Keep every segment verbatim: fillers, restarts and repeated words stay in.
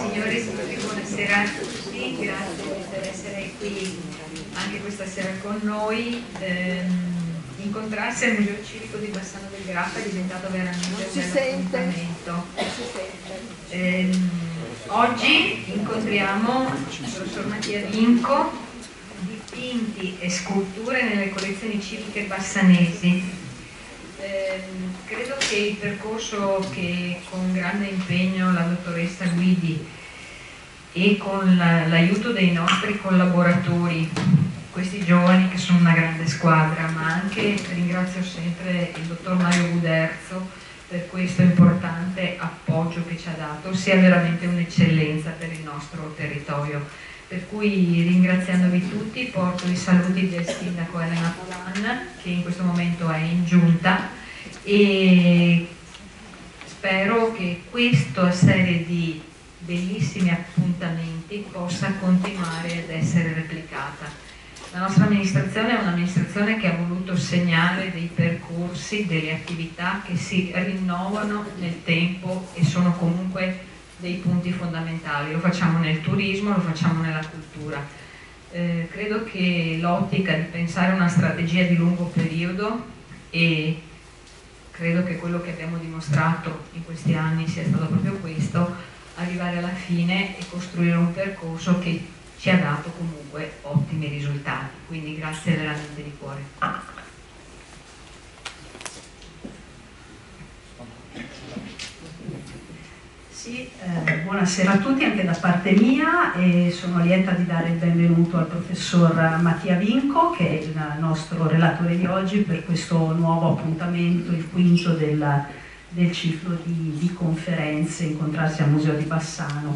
Signore e signori, buonasera a tutti, grazie per essere qui anche questa sera con noi. Ehm, incontrarsi al Museo Civico di Bassano del Grappa è diventato veramente un bel appuntamento. Ehm, oggi incontriamo il professor Mattia Vinco, dipinti e sculture nelle collezioni civiche bassanesi. Eh, credo che il percorso che con grande impegno la dottoressa Guidi e con l'aiuto dei nostri collaboratori, questi giovani che sono una grande squadra, ma anche ringrazio sempre il dottor Mario Guderzo per questo importante appoggio che ci ha dato, sia veramente un'eccellenza per il nostro territorio. Per cui, ringraziandovi tutti, porto i saluti del sindaco Elena Polan, che in questo momento è in giunta, e spero che questa serie di bellissimi appuntamenti possa continuare ad essere replicata. La nostra amministrazione è un'amministrazione che ha voluto segnare dei percorsi, delle attività che si rinnovano nel tempo e sono comunque dei punti fondamentali. Lo facciamo nel turismo, lo facciamo nella cultura. Eh, credo che l'ottica di pensare una strategia di lungo periodo, e credo che quello che abbiamo dimostrato in questi anni sia stato proprio questo, arrivare alla fine e costruire un percorso che ci ha dato comunque ottimi risultati. Quindi grazie veramente di cuore. Sì, eh, buonasera a tutti anche da parte mia, e sono lieta di dare il benvenuto al professor Mattia Vinco, che è il nostro relatore di oggi per questo nuovo appuntamento, il quinto del, del ciclo di, di conferenze Incontrarsi al Museo di Bassano.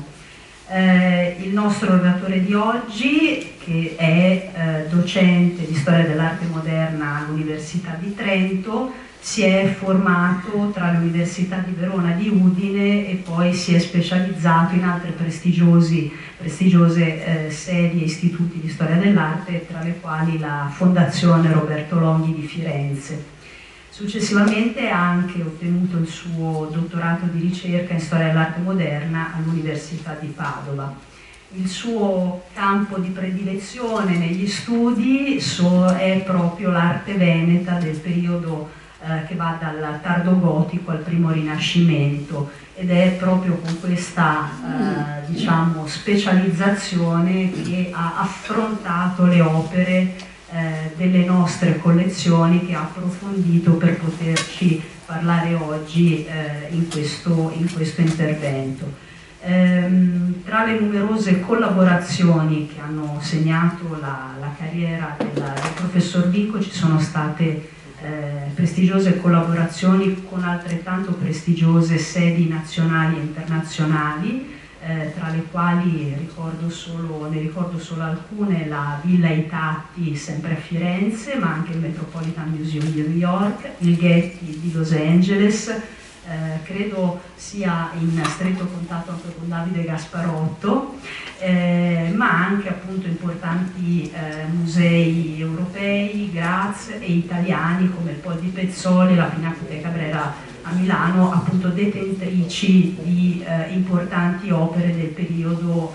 Eh, il nostro relatore di oggi, che è eh, docente di storia dell'arte moderna all'Università di Trento, si è formato tra le università di Verona e di Udine e poi si è specializzato in altre prestigiosi, prestigiose eh, sedi e istituti di storia dell'arte, tra le quali la Fondazione Roberto Longhi di Firenze. Successivamente ha anche ottenuto il suo dottorato di ricerca in storia dell'arte moderna all'Università di Padova. Il suo campo di predilezione negli studi so, è proprio l'arte veneta del periodo eh, che va dal tardo gotico al primo rinascimento, ed è proprio con questa eh, diciamo, specializzazione che ha affrontato le opere Eh, delle nostre collezioni, che ha approfondito per poterci parlare oggi eh, in, questo, in questo intervento. Ehm, tra le numerose collaborazioni che hanno segnato la, la carriera della, del professor Vinco ci sono state eh, prestigiose collaborazioni con altrettanto prestigiose sedi nazionali e internazionali, Eh, tra le quali ricordo solo, ne ricordo solo alcune: la Villa Itati sempre a Firenze, ma anche il Metropolitan Museum di New York, il Getty di Los Angeles, eh, credo sia in stretto contatto anche con Davide Gasparotto, eh, ma anche appunto importanti eh, musei europei, Graz, e italiani come il Pol di Pezzoli e la Pinacoteca Brera a Milano, appunto detentrici di eh, importanti opere del periodo,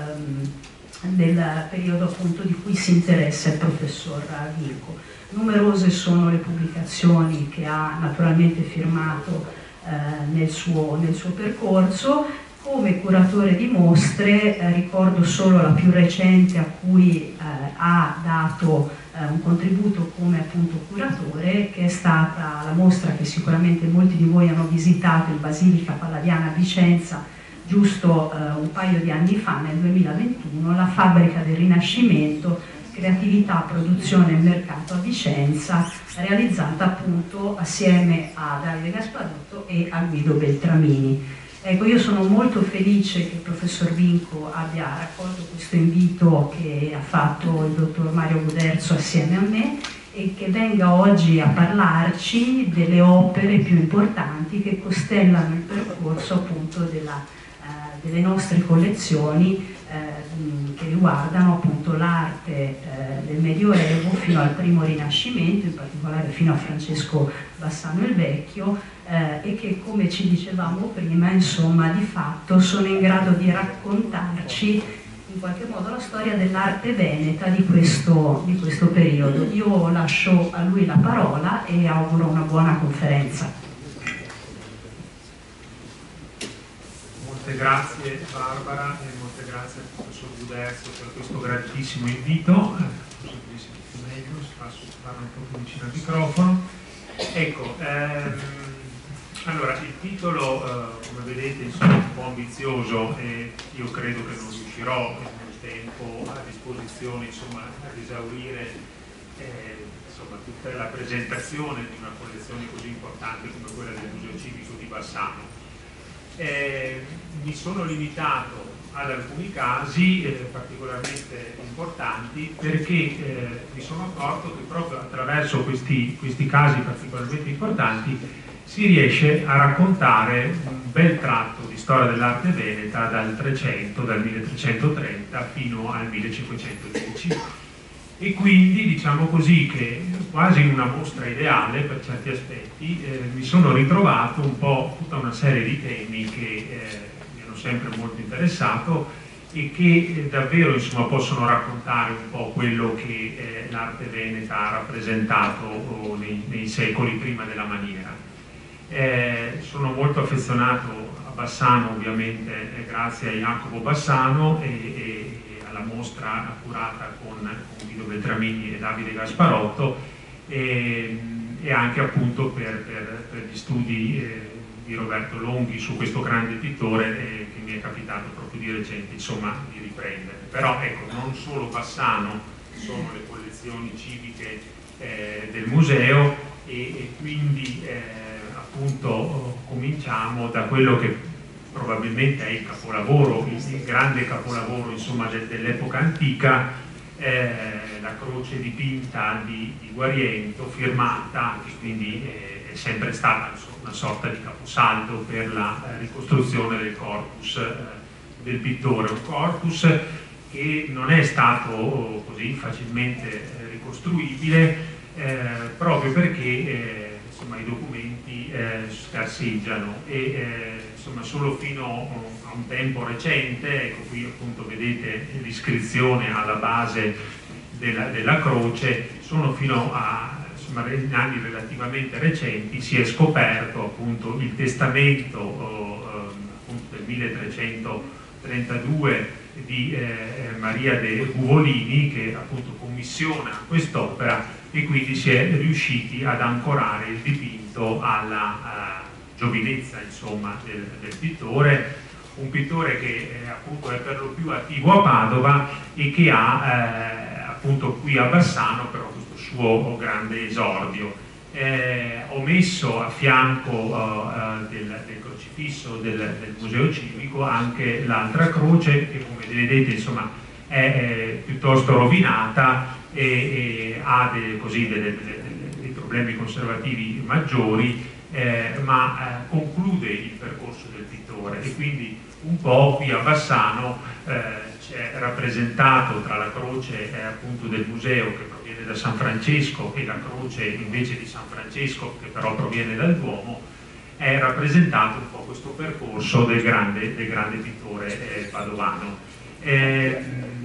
ehm, del periodo appunto di cui si interessa il professor Vinco. Numerose sono le pubblicazioni che ha naturalmente firmato eh, nel, suo, nel suo percorso. Come curatore di mostre eh, ricordo solo la più recente a cui eh, ha dato eh, un contributo come appunto curatore, che è stata la mostra che sicuramente molti di voi hanno visitato in Basilica Palladiana a Vicenza giusto eh, un paio di anni fa, nel duemilaventuno, la Fabbrica del Rinascimento, creatività, produzione e mercato a Vicenza, realizzata appunto assieme a Davide Gasparotto e a Guido Beltramini. Ecco, io sono molto felice che il professor Vinco abbia raccolto questo invito che ha fatto il dottor Mario Guderzo assieme a me, e che venga oggi a parlarci delle opere più importanti che costellano il percorso appunto della delle nostre collezioni che riguardano appunto l'arte eh, del Medioevo fino al primo Rinascimento, in particolare fino a Francesco Bassano il Vecchio, eh, e che, come ci dicevamo prima, insomma, di fatto sono in grado di raccontarci in qualche modo la storia dell'arte veneta di questo, di questo periodo. Io lascio a lui la parola e auguro una buona conferenza. Molte grazie Barbara e molte grazie al professor Buderzo per questo graditissimo invito. Forse meglio, si fa parlare un po' più vicino al microfono. Ecco, ehm, allora il titolo, eh, come vedete, insomma, è un po' ambizioso e io credo che non riuscirò nel tempo a disposizione, insomma, ad esaurire eh, insomma, tutta la presentazione di una collezione così importante come quella del Museo Civico di Bassano. Eh, mi sono limitato ad alcuni casi eh, particolarmente importanti perché eh, mi sono accorto che proprio attraverso questi, questi casi particolarmente importanti si riesce a raccontare un bel tratto di storia dell'arte veneta dal trecento, dal milletrecentotrenta fino al millecinquecentodieci. E quindi diciamo così che quasi in una mostra ideale per certi aspetti eh, mi sono ritrovato un po' tutta una serie di temi che eh, mi hanno sempre molto interessato e che eh, davvero insomma, possono raccontare un po' quello che eh, l'arte veneta ha rappresentato oh, nei, nei secoli prima della maniera. Eh, sono molto affezionato a Bassano ovviamente eh, grazie a Jacopo Bassano e, e la mostra curata con, con Guido Beltramini e Davide Gasparotto e, e anche appunto per, per, per gli studi eh, di Roberto Longhi su questo grande pittore eh, che mi è capitato proprio di recente insomma di riprendere. Però ecco, non solo Bassano sono le collezioni civiche eh, del museo e, e quindi eh, appunto cominciamo da quello che probabilmente è il capolavoro, il grande capolavoro insomma dell'epoca antica, eh, la croce dipinta di, di Guariento, firmata, che quindi eh, è sempre stata insomma, una sorta di caposaldo per la eh, ricostruzione del corpus eh, del pittore, un corpus che non è stato così facilmente eh, ricostruibile eh, proprio perché eh, insomma, i documenti eh, scarseggiano e eh, insomma, solo fino a un tempo recente, ecco qui appunto vedete l'iscrizione alla base della, della croce, sono fino a insomma, anni relativamente recenti si è scoperto appunto il testamento oh, appunto, del milletrecentotrentadue di eh, Maria de Buvolini che appunto commissiona quest'opera e quindi si è riusciti ad ancorare il dipinto alla uh, giovinezza insomma, del, del pittore, un pittore che eh, appunto è per lo più attivo a Padova e che ha eh, appunto qui a Bassano però questo suo grande esordio. Eh, ho messo a fianco uh, del, del crocifisso del, del Museo Civico anche l'altra croce che come vedete insomma è, è piuttosto rovinata e, e ha dei, così, delle, delle, dei problemi conservativi maggiori, eh, ma eh, conclude il percorso del pittore e quindi un po' qui a Bassano eh, c'è rappresentato tra la croce eh, appunto del museo che proviene da San Francesco e la croce invece di San Francesco che però proviene dal Duomo, è rappresentato un po' questo percorso del grande, del grande pittore eh, padovano. Eh,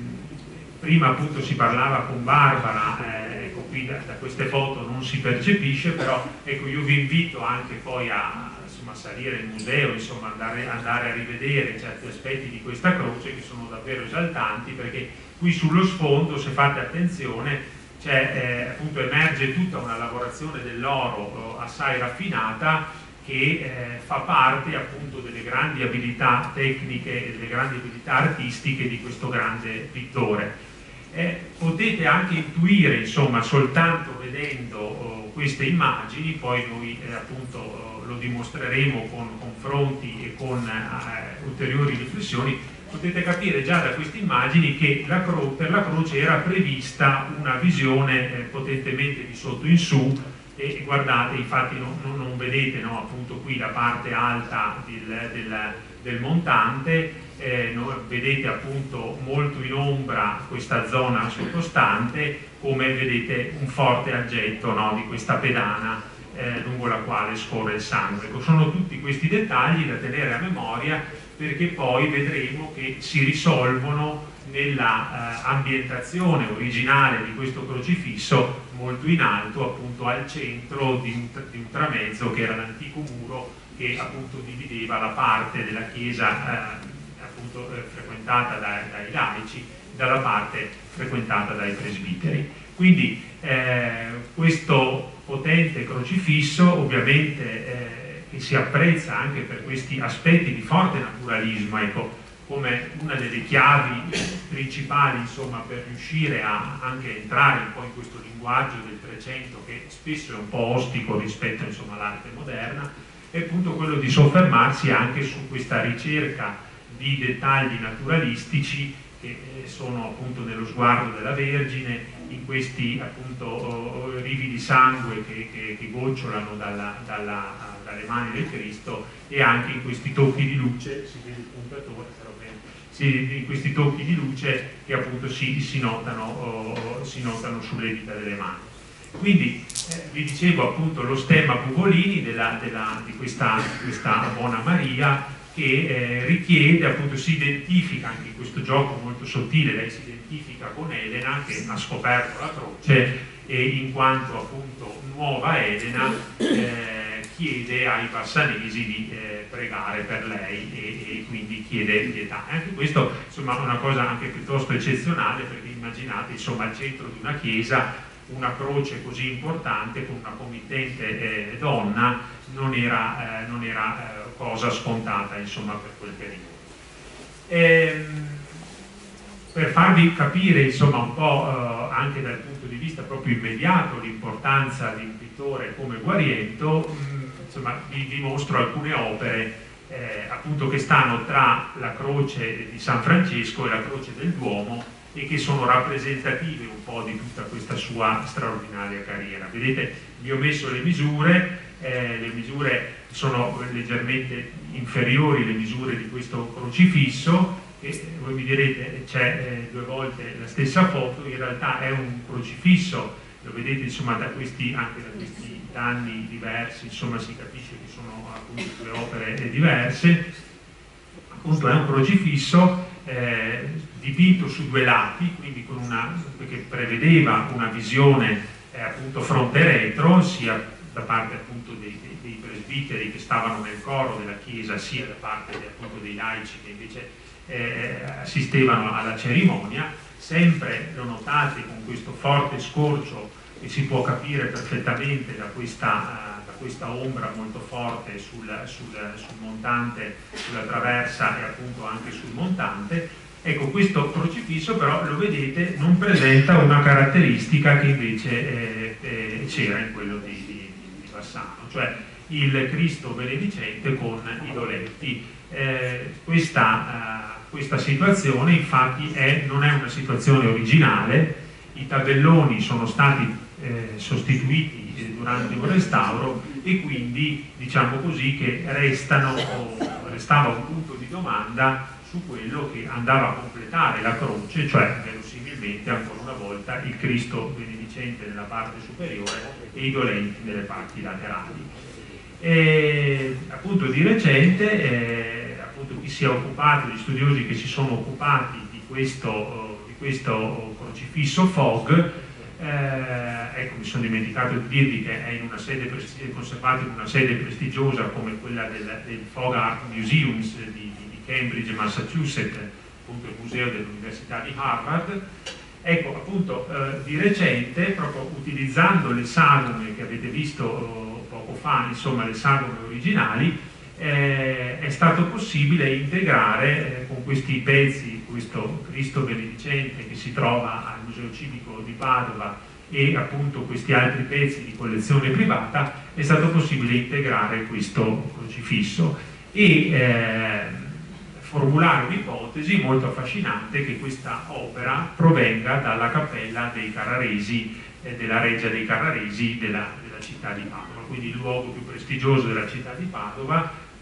prima appunto si parlava con Barbara, eh, ecco qui da, da queste foto non si percepisce, però ecco io vi invito anche poi a insomma, salire in museo, insomma andare, andare a rivedere certi aspetti di questa croce che sono davvero esaltanti perché qui sullo sfondo, se fate attenzione, c'è, eh, appunto emerge tutta una lavorazione dell'oro eh, assai raffinata che eh, fa parte appunto delle grandi abilità tecniche e delle grandi abilità artistiche di questo grande pittore. Eh, potete anche intuire, insomma, soltanto vedendo oh, queste immagini, poi noi eh, appunto oh, lo dimostreremo con confronti e con eh, ulteriori riflessioni, potete capire già da queste immagini che la per la croce era prevista una visione eh, potentemente di sotto in su. E guardate, infatti non, non vedete no, appunto qui la parte alta del, del, del montante. Eh, no, vedete appunto molto in ombra questa zona sottostante, come vedete un forte aggetto, no, di questa pedana eh, lungo la quale scorre il sangue. Ecco, sono tutti questi dettagli da tenere a memoria, perché poi vedremo che si risolvono nella eh, ambientazione originale di questo crocifisso, molto in alto, appunto al centro di un, di un tramezzo che era l'antico muro che appunto divideva la parte della chiesa eh, appunto eh, frequentata dai, dai laici dalla parte frequentata dai presbiteri. Quindi eh, questo potente crocifisso, ovviamente eh, che si apprezza anche per questi aspetti di forte naturalismo, ecco, come una delle chiavi principali, insomma, per riuscire a anche entrare un po' in questo linguaggio del Trecento, che spesso è un po' ostico rispetto, insomma, all'arte moderna, è appunto quello di soffermarsi anche su questa ricerca di dettagli naturalistici che sono appunto nello sguardo della Vergine, in questi appunto rivi di sangue che, che, che gocciolano dalla, dalla, dalle mani del Cristo, e anche in questi tocchi di luce, si vede il puntatore, però bene, si, in questi tocchi di luce che appunto si, si, notano, oh, si notano sulle dita delle mani. Quindi eh, vi dicevo appunto lo stemma Bugolini della, della, di questa, questa Buona Maria, che eh, richiede, appunto si identifica anche in questo gioco molto sottile, lei si identifica con Elena che ha scoperto la croce, e in quanto appunto nuova Elena eh, chiede ai bassanesi di eh, pregare per lei, e, e quindi chiede pietà. E anche questo insomma è una cosa anche piuttosto eccezionale, perché immaginate insomma al centro di una chiesa una croce così importante con una committente eh, donna non era, eh, non era eh, cosa scontata, insomma, per quel periodo. Ehm, per farvi capire insomma un po' eh, anche dal punto di vista proprio immediato l'importanza di un pittore come Guariento, mh, insomma vi, vi mostro alcune opere eh, appunto che stanno tra la croce di San Francesco e la croce del Duomo, e che sono rappresentative un po' di tutta questa sua straordinaria carriera. Vedete, vi ho messo le misure, eh, le misure sono leggermente inferiori alle misure di questo crocifisso, e voi mi direte c'è eh, due volte la stessa foto, in realtà è un crocifisso, lo vedete insomma da questi, anche da questi danni diversi, insomma si capisce che sono appunto due opere diverse. Appunto è un crocifisso eh, dipinto su due lati, quindi con una, che prevedeva una visione eh, appunto fronte-retro, sia da parte appunto dei, dei, dei presbiteri che stavano nel coro della chiesa, sia da parte de, appunto dei laici che invece eh, assistevano alla cerimonia. Sempre, lo notate, con questo forte scorcio che si può capire perfettamente da questa, uh, da questa ombra molto forte sul, sul, sul montante, sulla traversa e appunto anche sul montante. Ecco, questo crocifisso però, lo vedete, non presenta una caratteristica che invece eh, eh, c'era in quello di, di, di Bassano, cioè il Cristo benedicente con i doletti. Eh, questa, uh, questa situazione infatti è, non è una situazione originale, i tabelloni sono stati eh, sostituiti eh, durante un restauro, e quindi diciamo così che restano, o restava un punto di domanda su quello che andava a completare la croce, cioè verosimilmente ancora una volta il Cristo benedicente nella parte superiore e i dolenti nelle parti laterali. E, appunto di recente eh, appunto chi si è occupato, gli studiosi che si sono occupati di questo, di questo crocifisso Fogg, eh, ecco, mi sono dimenticato di dirvi che è in una sede è conservato in una sede prestigiosa come quella del, del Fogg Art Museums di Cambridge, Massachusetts, appunto il museo dell'Università di Harvard. Ecco, appunto eh, di recente, proprio utilizzando le sagome che avete visto eh, poco fa, insomma le sagome originali, eh, è stato possibile integrare eh, con questi pezzi, questo Cristo benedicente che si trova al Museo Civico di Padova e appunto questi altri pezzi di collezione privata, è stato possibile integrare questo crocifisso e eh, formulare un'ipotesi molto affascinante, che questa opera provenga dalla cappella dei Carraresi, eh, della Reggia dei Carraresi della, della città di Padova, quindi il luogo più prestigioso della città di Padova,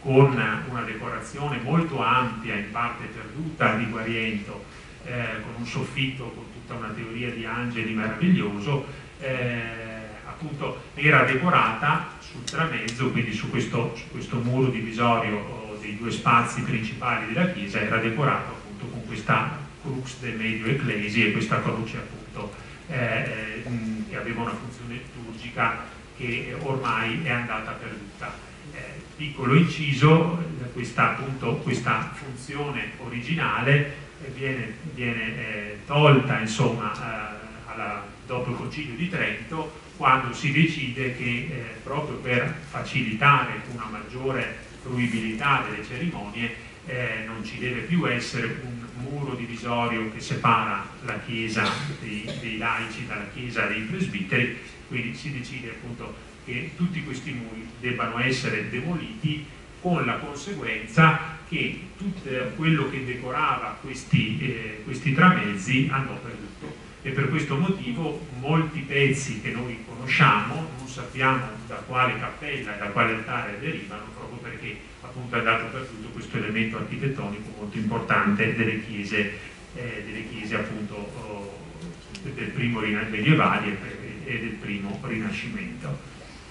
con una decorazione molto ampia, in parte perduta, di Guariento, eh, con un soffitto con tutta una teoria di angeli meraviglioso, eh, appunto era decorata sul tramezzo, quindi su questo, su questo muro divisorio dei due spazi principali della chiesa, era decorato appunto con questa crux del medio ecclesi e questa croce appunto eh, che aveva una funzione liturgica che ormai è andata perduta. Eh, piccolo inciso, questa, appunto, questa funzione originale viene, viene eh, tolta insomma eh, alla, dopo il Concilio di Trento, quando si decide che eh, proprio per facilitare una maggiore fruibilità delle cerimonie eh, non ci deve più essere un muro divisorio che separa la chiesa dei, dei laici dalla chiesa dei presbiteri, quindi si decide appunto che tutti questi muri debbano essere demoliti, con la conseguenza che tutto quello che decorava questi, eh, questi tramezzi andò perduto. E per questo motivo molti pezzi che noi conosciamo non sappiamo da quale cappella e da quale altare derivano, proprio perché appunto è andato perduto questo elemento architettonico molto importante delle chiese, eh, delle chiese appunto oh, del primo medievali e del primo Rinascimento.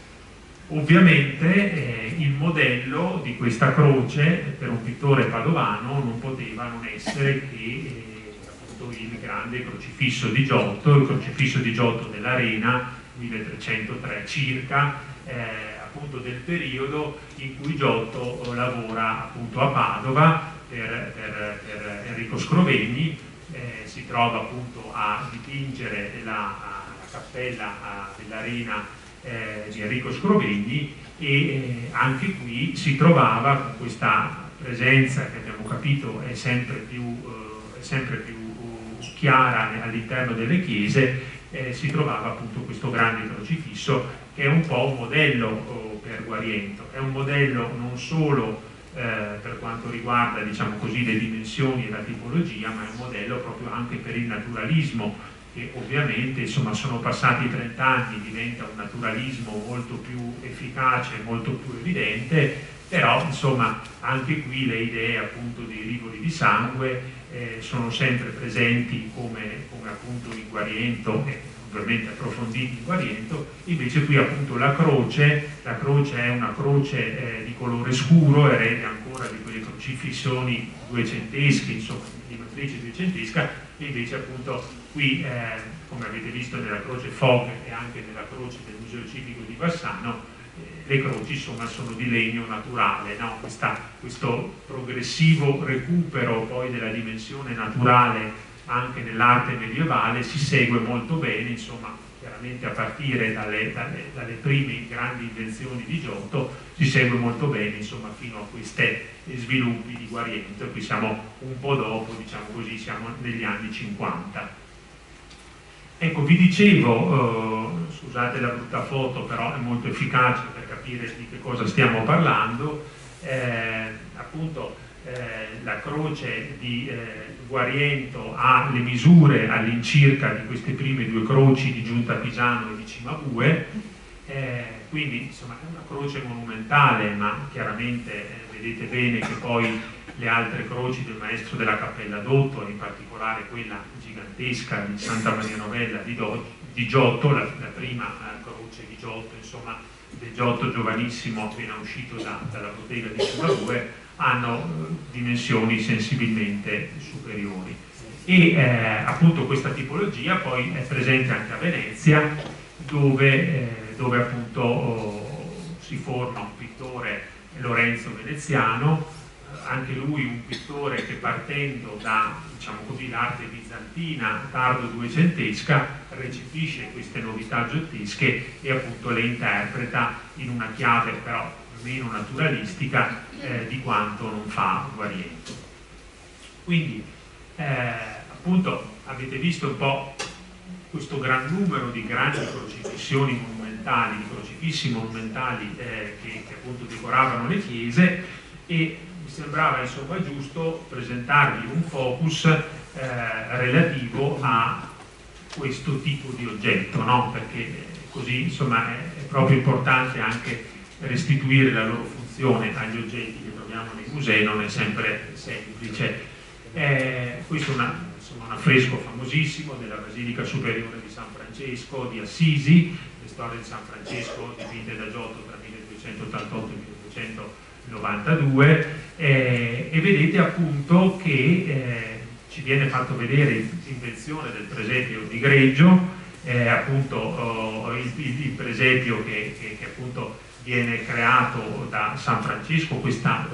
Ovviamente eh, il modello di questa croce per un pittore padovano non poteva non essere che eh, il grande crocifisso di Giotto, il crocifisso di Giotto dell'Arena, milletrecentotre circa, eh, appunto del periodo in cui Giotto lavora appunto a Padova per, per, per Enrico Scrovegni, eh, si trova appunto a dipingere la, la cappella dell'Arena eh, di Enrico Scrovegni e eh, anche qui si trovava con questa presenza che abbiamo capito è sempre più, eh, è sempre più chiara all'interno delle chiese, eh, si trovava appunto questo grande crocifisso che è un po' un modello oh, per Guariento, è un modello non solo eh, per quanto riguarda diciamo così le dimensioni e la tipologia, ma è un modello proprio anche per il naturalismo, che ovviamente insomma sono passati trent'anni, diventa un naturalismo molto più efficace, molto più evidente, però insomma anche qui le idee appunto dei rivoli di sangue eh, sono sempre presenti come, come appunto in Guariento e ovviamente approfonditi in Guariento. Invece qui appunto la croce, la croce è una croce eh, di colore scuro, erede ancora di quelle crocifissioni duecentesche, insomma di matrice duecentesca, e invece appunto qui eh, come avete visto nella croce Fogg e anche nella croce del Museo Civico di Bassano, le croci insomma sono di legno naturale, no? Questa, questo progressivo recupero poi della dimensione naturale anche nell'arte medievale si segue molto bene, insomma chiaramente a partire dalle, dalle, dalle prime grandi invenzioni di Giotto si segue molto bene insomma fino a questi sviluppi di Guariento, e qui siamo un po' dopo, diciamo così, siamo negli anni cinquanta. Ecco, vi dicevo, eh, scusate la brutta foto, però è molto efficace per capire di che cosa stiamo parlando, eh, appunto eh, la croce di eh, Guariento ha le misure all'incirca di queste prime due croci di Giunta Pisano e di Cimabue, eh, quindi insomma è una croce monumentale, ma chiaramente eh, vedete bene che poi le altre croci del maestro della Cappella d'Otto, in particolare quella gigantesca di Santa Maria Novella di, Do, di Giotto, la, la prima eh, croce di Giotto, insomma del Giotto giovanissimo appena uscito da, dalla bottega di Cimabue, hanno eh, dimensioni sensibilmente superiori. E eh, appunto questa tipologia poi è presente anche a Venezia, dove, eh, dove appunto oh, si forma un pittore, Lorenzo Veneziano, anche lui un pittore che partendo da diciamo così l'arte bizantina tardo duecentesca recepisce queste novità giottesche e appunto le interpreta in una chiave però meno naturalistica eh, di quanto non fa Guariento. Quindi eh, appunto avete visto un po' questo gran numero di grandi crocifissioni monumentali, di crocifissi monumentali eh, che, che appunto decoravano le chiese, e mi sembrava insomma giusto presentarvi un focus eh, relativo a questo tipo di oggetto, no? Perché così insomma è, è proprio importante anche restituire la loro funzione attenzione agli oggetti che troviamo nei musei non è sempre semplice. Eh, questo è una, insomma, un affresco famosissimo della Basilica Superiore di San Francesco di Assisi, le storie di San Francesco dipinte da Giotto tra milleduecentottantotto e milleduecentonovantadue, eh, e vedete appunto che eh, ci viene fatto vedere l'invenzione del presepio di Greggio, eh, appunto oh, il, il presepio che, che, che appunto viene creato da San Francesco, questa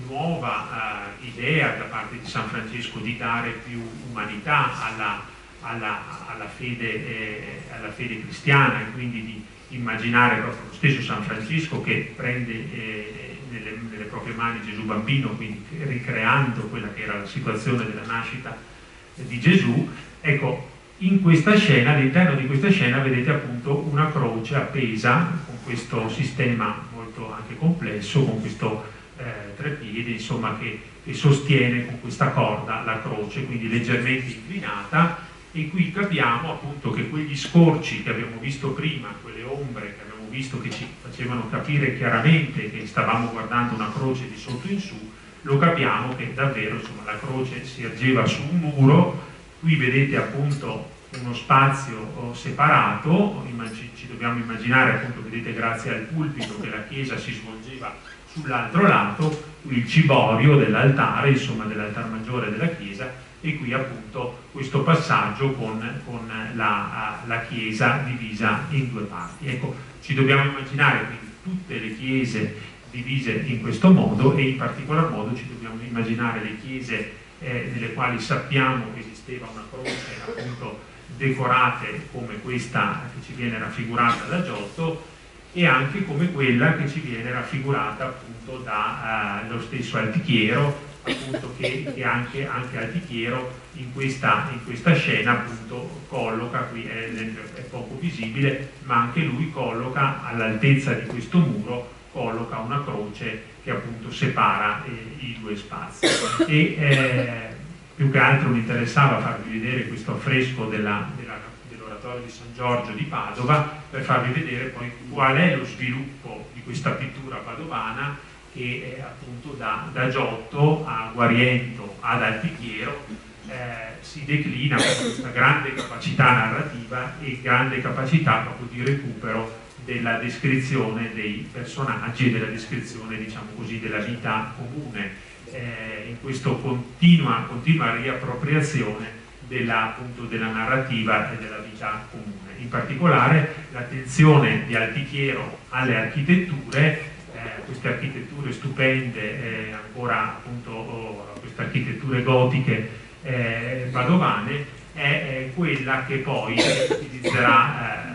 nuova uh, idea da parte di San Francesco di dare più umanità alla, alla, alla, fede, eh, alla fede cristiana, e quindi di immaginare proprio lo stesso San Francesco che prende eh, nelle, nelle proprie mani Gesù bambino, quindi ricreando quella che era la situazione della nascita di Gesù. Ecco, in questa scena, all'interno di questa scena vedete appunto una croce appesa con questo sistema molto anche complesso, con questo eh, trepiede, insomma, che, che sostiene con questa corda la croce, quindi leggermente inclinata, e qui capiamo appunto che quegli scorci che abbiamo visto prima, quelle ombre che abbiamo visto che ci facevano capire chiaramente che stavamo guardando una croce di sotto in su, lo capiamo che davvero, insomma, la croce si ergeva su un muro. Qui vedete appunto uno spazio separato, ci dobbiamo immaginare appunto, vedete, grazie al pulpito, che la chiesa si svolgeva sull'altro lato, qui il ciborio dell'altare, insomma dell'altar maggiore della chiesa, e qui appunto questo passaggio con, con la, la chiesa divisa in due parti. Ecco, ci dobbiamo immaginare quindi tutte le chiese divise in questo modo, e in particolar modo ci dobbiamo immaginare le chiese eh, nelle quali sappiamo che esisteva una croce appunto decorate come questa che ci viene raffigurata da Giotto, e anche come quella che ci viene raffigurata appunto dallo uh, stesso Altichiero, appunto che, che anche, anche Altichiero in questa, in questa scena appunto colloca, qui è, è poco visibile, ma anche lui colloca all'altezza di questo muro, colloca una croce che appunto separa eh, i due spazi. E eh, più che altro mi interessava farvi vedere questo affresco della, della, dell'oratorio di San Giorgio di Padova, per farvi vedere poi qual è lo sviluppo di questa pittura padovana che eh, appunto da, da Giotto a Guariento ad Altichiero eh, si declina con questa grande capacità narrativa e grande capacità proprio di recupero della descrizione dei personaggi e della descrizione, diciamo così, della vita comune, eh, in questa continua, continua riappropriazione della, appunto, della narrativa e della vita comune. In particolare l'attenzione di Altichiero alle architetture, eh, queste architetture stupende, eh, ancora appunto oh, queste architetture gotiche eh, padovane, è, è quella che poi utilizzerà, eh,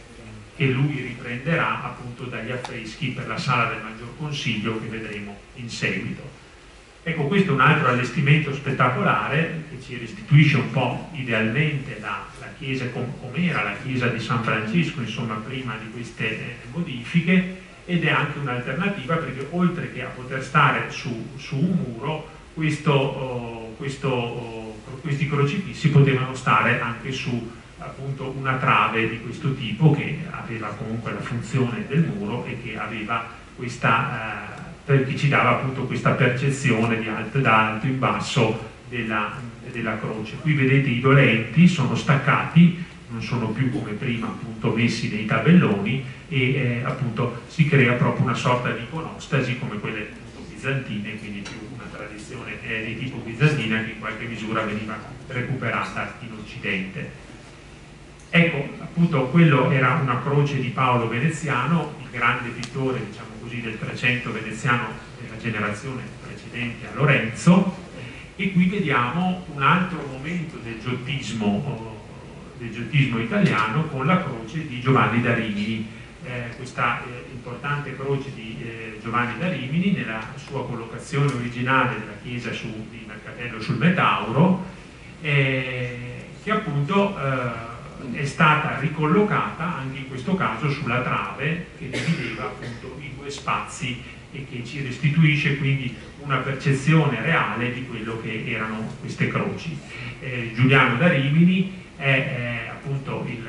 che lui riprenderà appunto dagli affreschi per la Sala del Maggior Consiglio che vedremo in seguito. Ecco, questo è un altro allestimento spettacolare che ci restituisce un po' idealmente la, la chiesa com com'era la chiesa di San Francesco, insomma, prima di queste eh, modifiche, ed è anche un'alternativa perché oltre che a poter stare su, su un muro, questo, oh, questo, oh, questi crocifissi potevano stare anche su appunto una trave di questo tipo che aveva comunque la funzione del muro e che aveva questa... Eh, che ci dava appunto questa percezione di alto, da alto in basso della, della croce. Qui vedete i dolenti sono staccati, non sono più come prima appunto messi nei tabelloni, e eh, appunto si crea proprio una sorta di iconostasi come quelle appunto bizantine, quindi più una tradizione eh, di tipo bizantina che in qualche misura veniva recuperata in Occidente. Ecco, appunto quello era una croce di Paolo Veneziano, il grande pittore, diciamo così, del Trecento veneziano della generazione precedente a Lorenzo, e qui vediamo un altro momento del giottismo, del giottismo italiano con la croce di Giovanni da Rimini. Eh, questa eh, importante croce di eh, Giovanni da Rimini nella sua collocazione originale della chiesa su, di Mercatello sul Metauro, eh, che appunto eh, è stata ricollocata anche in questo caso sulla trave che divideva appunto i due spazi e che ci restituisce quindi una percezione reale di quello che erano queste croci. Eh, Giuliano da Rimini è eh, appunto il,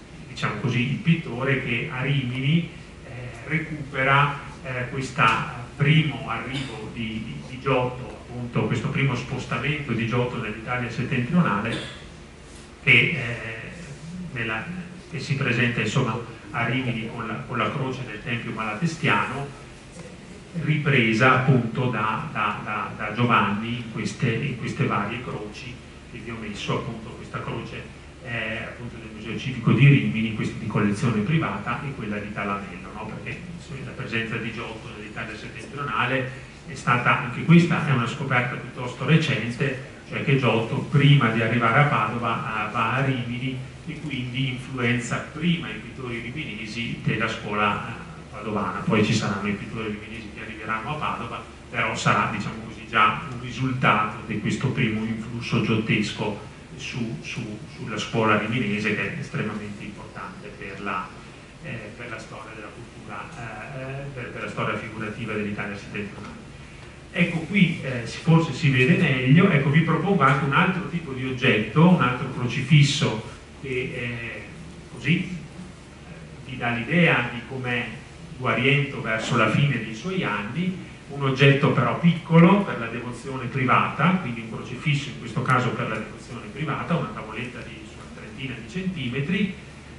diciamo così, il pittore che a Rimini eh, recupera eh, questa primo arrivo di, di, di Giotto, appunto questo primo spostamento di Giotto nell'Italia settentrionale, che, eh, nella, che si presenta insomma a Rimini con la, con la croce del Tempio Malatestiano, ripresa appunto da, da, da, da Giovanni in queste, in queste varie croci che vi ho messo, appunto questa croce eh, appunto del Museo Civico di Rimini, questa di collezione privata, e quella di Talamello, no? Perché insomma, la presenza di Giotto nell'Italia settentrionale è stata, anche questa è una scoperta piuttosto recente, cioè che Giotto prima di arrivare a Padova va a Rimini e quindi influenza prima i pittori riminesi della scuola padovana. Poi ci saranno i pittori riminesi che arriveranno a Padova, però sarà, diciamo così, già un risultato di questo primo influsso giottesco su, su, sulla scuola riminese, che è estremamente importante per la, eh, per la storia della cultura, eh, per, per la storia figurativa dell'Italia settentrionale. Ecco, qui eh, forse si vede meglio. Ecco, vi propongo anche un altro tipo di oggetto, un altro crocifisso che eh, così eh, vi dà l'idea di com'è Guariento verso la fine dei suoi anni, un oggetto però piccolo per la devozione privata, quindi un crocifisso in questo caso per la devozione privata, una tavoletta di una trentina di centimetri,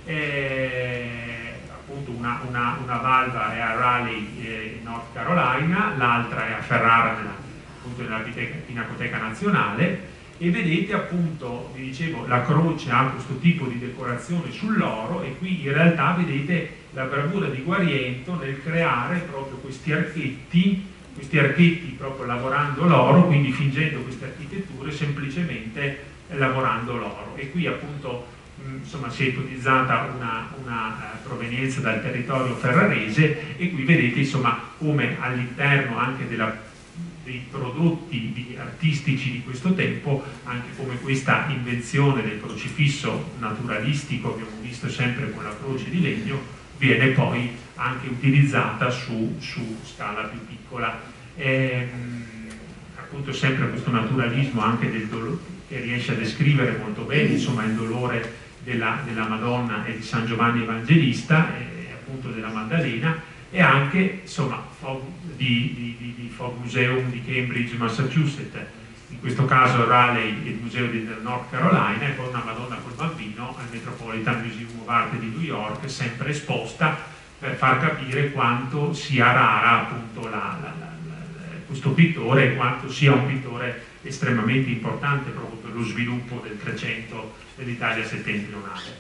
eh, appunto una, una, una valva è a Raleigh eh, in North Carolina, l'altra è a Ferrara nella, appunto nella Pinacoteca Nazionale, e vedete appunto, vi dicevo, la croce ha questo tipo di decorazione sull'oro, e qui in realtà vedete la bravura di Guariento nel creare proprio questi archetti, questi archetti proprio lavorando l'oro, quindi fingendo queste architetture semplicemente lavorando l'oro. E qui appunto mh, insomma si è ipotizzata una, una uh, provenienza dal territorio ferrarese, e qui vedete insomma come all'interno anche della dei prodotti di, artistici di questo tempo, anche come questa invenzione del crocifisso naturalistico, abbiamo visto sempre con la croce di legno, viene poi anche utilizzata su, su scala più piccola. E, appunto sempre questo naturalismo anche del dolore, che riesce a descrivere molto bene insomma il dolore della, della Madonna e di San Giovanni Evangelista, e appunto della Maddalena, e anche insomma di, di, di Fog Museum di Cambridge, Massachusetts, in questo caso Raleigh e il Museo del North Carolina, e poi una Madonna col bambino al Metropolitan Museum of Art di New York, sempre esposta, per far capire quanto sia rara appunto la, la, la, la, questo pittore, e quanto sia un pittore estremamente importante proprio per lo sviluppo del Trecento dell'Italia settentrionale.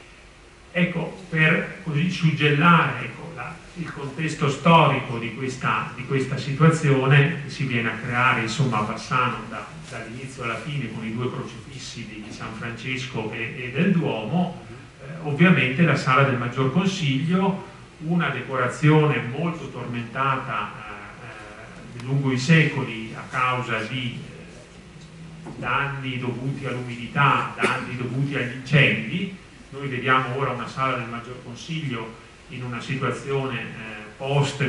Ecco, per così suggellare ecco, la, il contesto storico di questa, di questa situazione che si viene a creare insomma a Bassano da, dall'inizio alla fine con i due crocifissi di, di San Francesco e, e del Duomo, eh, ovviamente la Sala del Maggior Consiglio, una decorazione molto tormentata eh, lungo i secoli a causa di eh, danni dovuti all'umidità, danni dovuti agli incendi. Noi vediamo ora una Sala del Maggior Consiglio in una situazione eh, post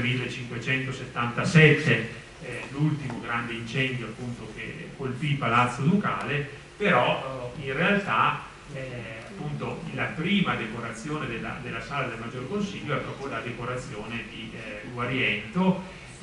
millecinquecentosettantasette, eh, l'ultimo grande incendio appunto che colpì Palazzo Ducale, però eh, in realtà eh, appunto la prima decorazione della, della Sala del Maggior Consiglio è proprio la decorazione di eh, Guariento,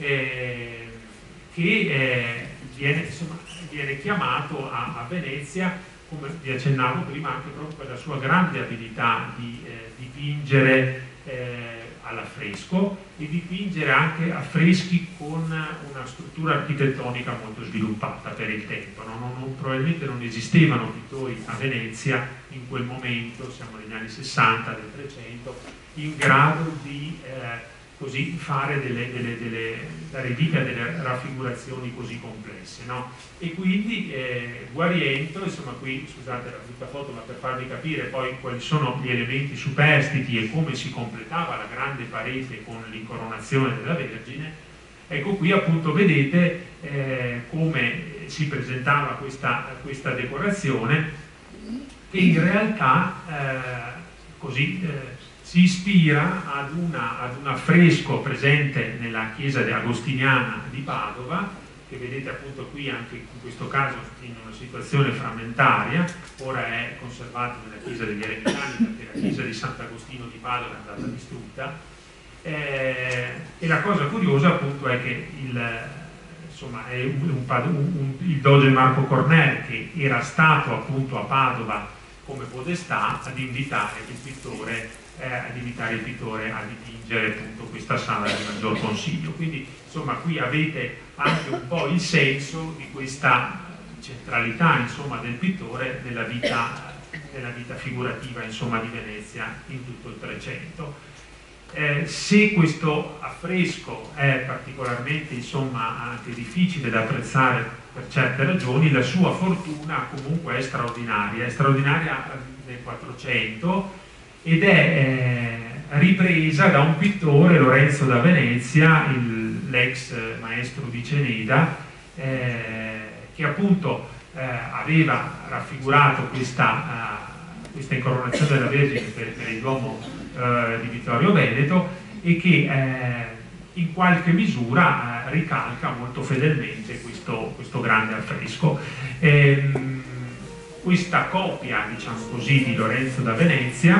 eh, che eh, viene, insomma, viene chiamato a, a Venezia, come vi accennavo prima, anche proprio per la sua grande abilità di eh, dipingere eh, all'affresco e dipingere anche affreschi con una struttura architettonica molto sviluppata per il tempo. No? Non, non, probabilmente non esistevano pittori a Venezia in quel momento, siamo negli anni sessanta del Trecento, in grado di eh, così fare delle, delle, delle, dare vita a delle raffigurazioni così complesse, no? E quindi eh, Guariento, insomma qui scusate la brutta foto, ma per farvi capire poi quali sono gli elementi superstiti e come si completava la grande parete con l'incoronazione della Vergine, ecco qui appunto vedete eh, come si presentava questa, questa decorazione, che in realtà eh, così eh, si ispira ad, una, ad un affresco presente nella chiesa agostiniana di Padova, che vedete appunto qui anche in questo caso in una situazione frammentaria, ora è conservato nella chiesa degli Eremitani perché la chiesa di Sant'Agostino di Padova è andata distrutta, Eh, e la cosa curiosa appunto è che il, insomma, è un, un, un, il doge Marco Cornel, che era stato appunto a Padova come podestà, ad invitare il pittore, eh, ad invitare il pittore a dipingere appunto questa sala del Maggior Consiglio. Quindi insomma qui avete anche un po' il senso di questa centralità insomma del pittore nella vita, nella vita figurativa insomma di Venezia in tutto il Trecento. Eh, se questo affresco è particolarmente insomma anche difficile da apprezzare per certe ragioni, la sua fortuna comunque è straordinaria, è straordinaria nel Quattrocento ed è eh, ripresa da un pittore, Lorenzo da Venezia, l'ex maestro di Ceneda, eh, che appunto eh, aveva raffigurato questa, uh, questa incoronazione della Vergine per, per il Duomo uh, di Vittorio Veneto e che eh, in qualche misura eh, ricalca molto fedelmente questo, questo grande affresco. Ehm, questa copia, diciamo così, di Lorenzo da Venezia,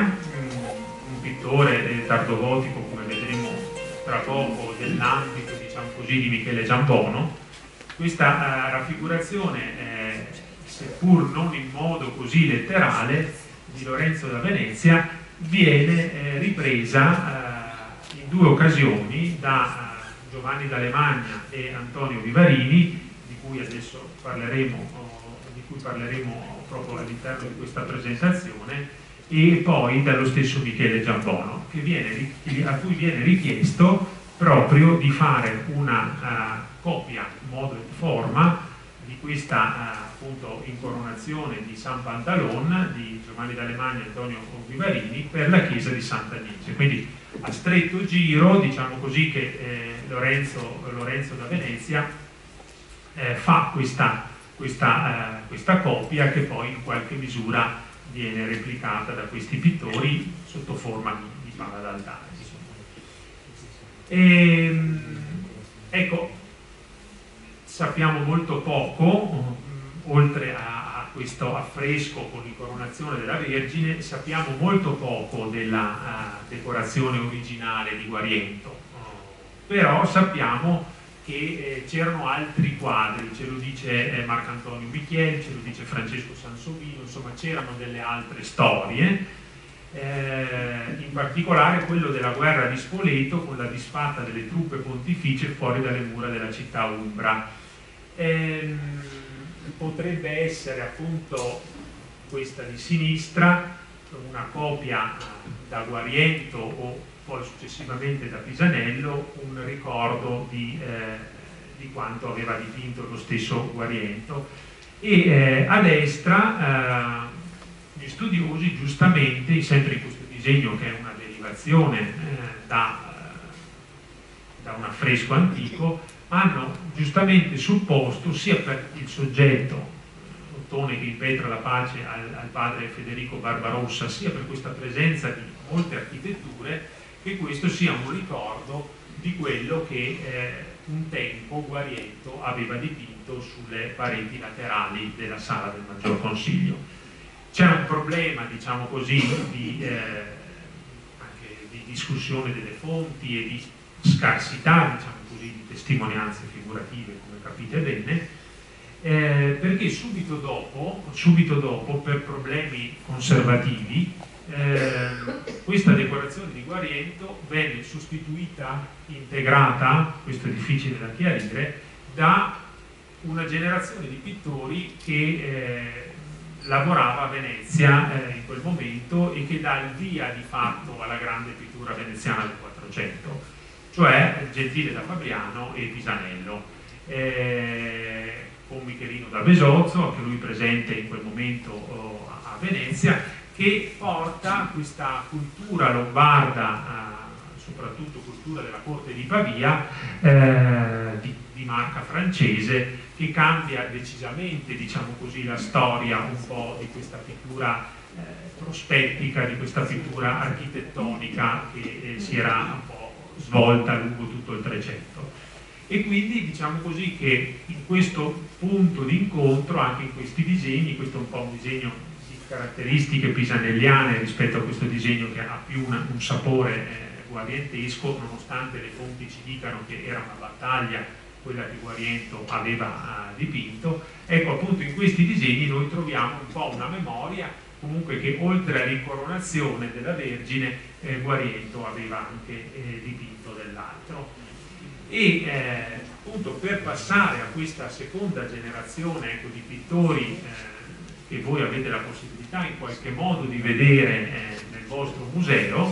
un pittore tardogotico, come vedremo tra poco, dell'ambito, diciamo così, di Michele Giambono, questa uh, raffigurazione, eh, seppur non in modo così letterale, di Lorenzo da Venezia viene eh, ripresa eh, in due occasioni da uh, Giovanni d'Alemagna e Antonio Vivarini, di cui adesso parleremo, oh, di cui parleremo proprio all'interno di questa presentazione, e poi dallo stesso Michele Giambono, che viene, a cui viene richiesto proprio di fare una uh, copia modo e forma di questa uh, appunto incoronazione di San Pantalon di Giovanni d'Alemagna e Antonio Vivarini per la chiesa di Sant'Agnese. Quindi a stretto giro, diciamo così, che eh, Lorenzo, Lorenzo da Venezia eh, fa questa, questa, uh, questa copia che poi in qualche misura viene replicata da questi pittori sotto forma di, di pala d'altare. E, ecco, sappiamo molto poco, oltre a, a questo affresco con l'incoronazione della Vergine, sappiamo molto poco della uh, decorazione originale di Guariento, uh, però sappiamo che eh, c'erano altri quadri, ce lo dice eh, Marcantonio Michieli, ce lo dice Francesco Sansovino, insomma c'erano delle altre storie. Eh, in particolare quello della guerra di Spoleto con la disfatta delle truppe pontificie fuori dalle mura della città umbra. Eh, potrebbe essere appunto questa di sinistra, una copia da Guariento o poi successivamente da Pisanello, un ricordo di, eh, di quanto aveva dipinto lo stesso Guariento. E eh, a destra eh, gli studiosi giustamente, sempre in questo disegno che è una derivazione eh, da, da un affresco antico, hanno giustamente supposto sia per il soggetto, Ottone che impetra la pace al, al padre Federico Barbarossa, sia per questa presenza di molte architetture, che questo sia un ricordo di quello che eh, un tempo Guariento aveva dipinto sulle pareti laterali della sala del Maggior Consiglio. C'è un problema, diciamo così, di, eh, anche di discussione delle fonti e di scarsità, diciamo così, di testimonianze figurative, come capite bene, eh, perché subito dopo, subito dopo, per problemi conservativi, eh, questa decorazione di Guariento venne sostituita, integrata, questo è difficile da chiarire, da una generazione di pittori che eh, lavorava a Venezia eh, in quel momento e che dà il via di fatto alla grande pittura veneziana del Quattrocento, cioè Gentile da Fabriano e Pisanello, eh, con Michelino da Besozzo, anche lui presente in quel momento oh, a Venezia, che porta questa cultura lombarda, eh, soprattutto cultura della corte di Pavia, eh, di, di marca francese, che cambia decisamente, diciamo così, la storia un po' di questa pittura eh, prospettica, di questa pittura architettonica che eh, si era un po' svolta lungo tutto il Trecento. E quindi diciamo così che in questo punto di incontro, anche in questi disegni, questo è un po' un disegno di caratteristiche pisanelliane rispetto a questo disegno che ha più una, un sapore eh, guarientesco, nonostante le fonti ci dicano che era una battaglia quella che Guariento aveva uh, dipinto. Ecco, appunto in questi disegni noi troviamo un po' una memoria comunque che oltre all'incoronazione della Vergine eh, Guariento aveva anche eh, dipinto dell'altro. E eh, appunto per passare a questa seconda generazione, ecco, di pittori eh, che voi avete la possibilità in qualche modo di vedere eh, nel vostro museo,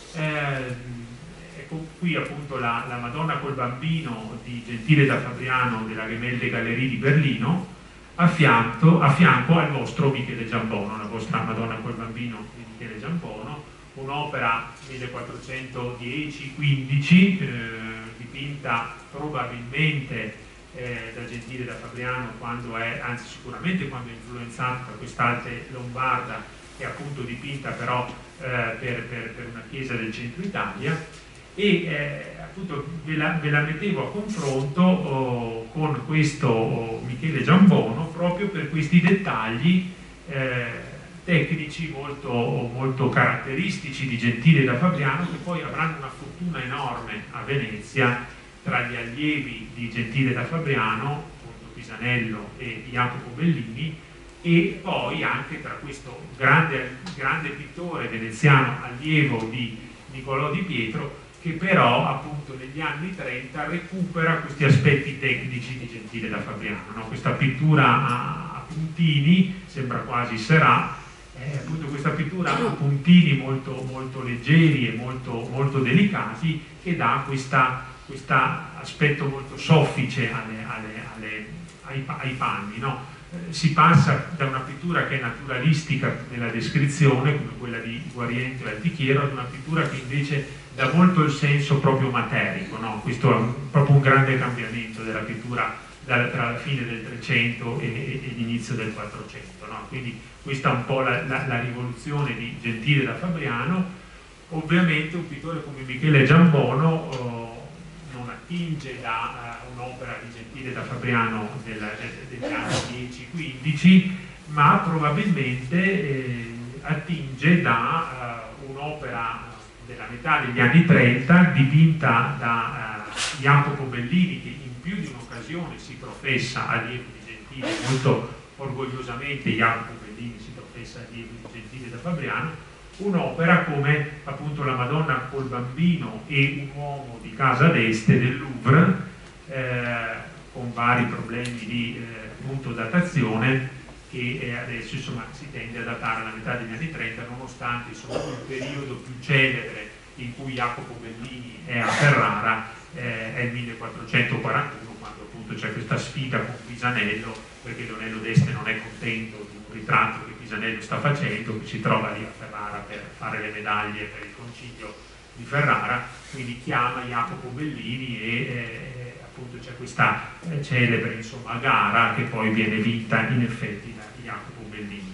eh, ecco qui appunto la, la Madonna col Bambino di Gentile da Fabriano della Gemälde Galerie di Berlino, a fianco, a fianco al vostro Michele Giambono, la vostra Madonna col Bambino di Michele Giambono, un'opera millequattrocentodieci quindici, eh, dipinta probabilmente eh, da Gentile da Fabriano, quando è, anzi sicuramente quando è influenzata da quest'arte lombarda, che è appunto dipinta però eh, per, per, per una chiesa del centro Italia. E eh, appunto ve la, ve la mettevo a confronto oh, con questo oh, Michele Giambono proprio per questi dettagli eh, tecnici molto, molto caratteristici di Gentile da Fabriano, che poi avranno una fortuna enorme a Venezia tra gli allievi di Gentile da Fabriano, appunto Pisanello e Jacopo Bellini, e poi anche tra questo grande, grande pittore veneziano allievo di Niccolò Di Pietro, che però appunto negli anni trenta recupera questi aspetti tecnici di Gentile da Fabriano, no? Questa pittura a, a puntini, sembra quasi Seurat, eh, appunto questa pittura a puntini molto, molto leggeri e molto, molto delicati, che dà questo aspetto molto soffice alle, alle, alle, ai, ai panni, no? Eh, si passa da una pittura che è naturalistica nella descrizione, come quella di Guariento e Altichiero, ad una pittura che invece dà molto il senso proprio materico, no? Questo è un, proprio un grande cambiamento della pittura da, tra la fine del Trecento e, e, e l'inizio del Quattrocento, no? Quindi questa è un po' la, la, la rivoluzione di Gentile da Fabriano. Ovviamente un pittore come Michele Giambono oh, non attinge da uh, un'opera di Gentile da Fabriano del, del, degli anni dieci quindici, ma probabilmente eh, attinge da uh, un'opera della metà degli anni trenta, dipinta da uh, Jacopo Bellini, che in più di un'occasione si professa allievo di Gentile, molto orgogliosamente Jacopo Bellini si professa allievo di Gentile da Fabriano, un'opera come appunto la Madonna col Bambino e un uomo di casa d'este del Louvre, eh, con vari problemi di eh, appunto datazione, che adesso insomma si tende a datare alla metà degli anni trenta, nonostante insomma il periodo più celebre in cui Jacopo Bellini è a Ferrara eh, è il millequattrocentoquarantuno, quando appunto c'è questa sfida con Pisanello, perché Leonello d'Este non è contento di un ritratto che Pisanello sta facendo, che si trova lì a Ferrara per fare le medaglie per il concilio di Ferrara, quindi chiama Jacopo Bellini e eh, appunto c'è questa eh, celebre insomma, gara che poi viene vinta in effetti da Jacopo Bellini.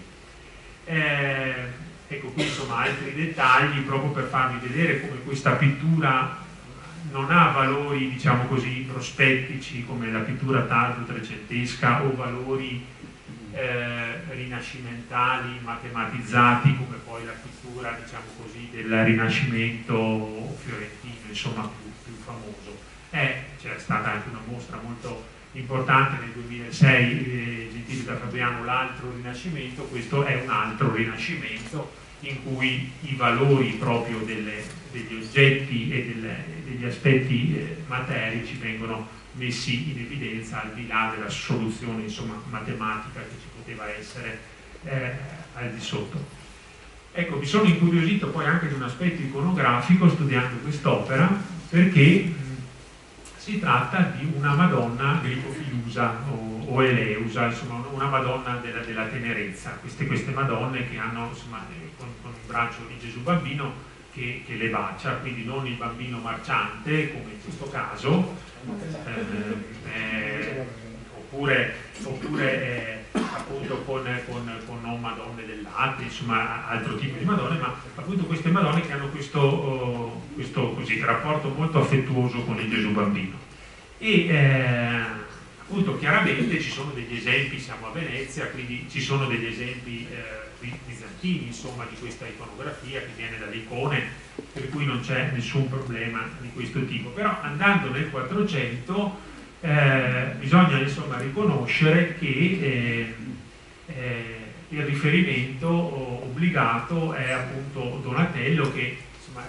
Eh, ecco qui insomma altri dettagli proprio per farvi vedere come questa pittura non ha valori diciamo così prospettici come la pittura tardo trecentesca o valori eh, rinascimentali matematizzati come poi la pittura diciamo così del Rinascimento fiorentino insomma più, più famoso. C'è stata anche una mostra molto importante nel duemilasei, eh, Gentile da Fabriano, l'altro Rinascimento. Questo è un altro Rinascimento in cui i valori proprio delle, degli oggetti e delle, degli aspetti eh, materici vengono messi in evidenza al di là della soluzione insomma, matematica che ci poteva essere eh, al di sotto. Ecco, mi sono incuriosito poi anche di un aspetto iconografico studiando quest'opera, perché si tratta di una Madonna greco-filusa o, o eleusa, insomma una Madonna della, della tenerezza, queste, queste Madonne che hanno insomma, con, con il braccio di Gesù Bambino che, che le bacia, quindi non il bambino marciante come in questo caso, eh, eh, oppure, oppure eh, appunto con, con, con non Madonne del latte, insomma altro tipo di Madonne, ma appunto queste Madonne che hanno questo, uh, questo così, rapporto molto affettuoso con il Gesù Bambino. E eh, Appunto, chiaramente ci sono degli esempi, siamo a Venezia, quindi ci sono degli esempi eh, bizantini, insomma, di questa iconografia che viene dalle icone, per cui non c'è nessun problema di questo tipo. Però andando nel quattrocento eh, bisogna, insomma, riconoscere che eh, eh, il riferimento obbligato è appunto Donatello, che insomma,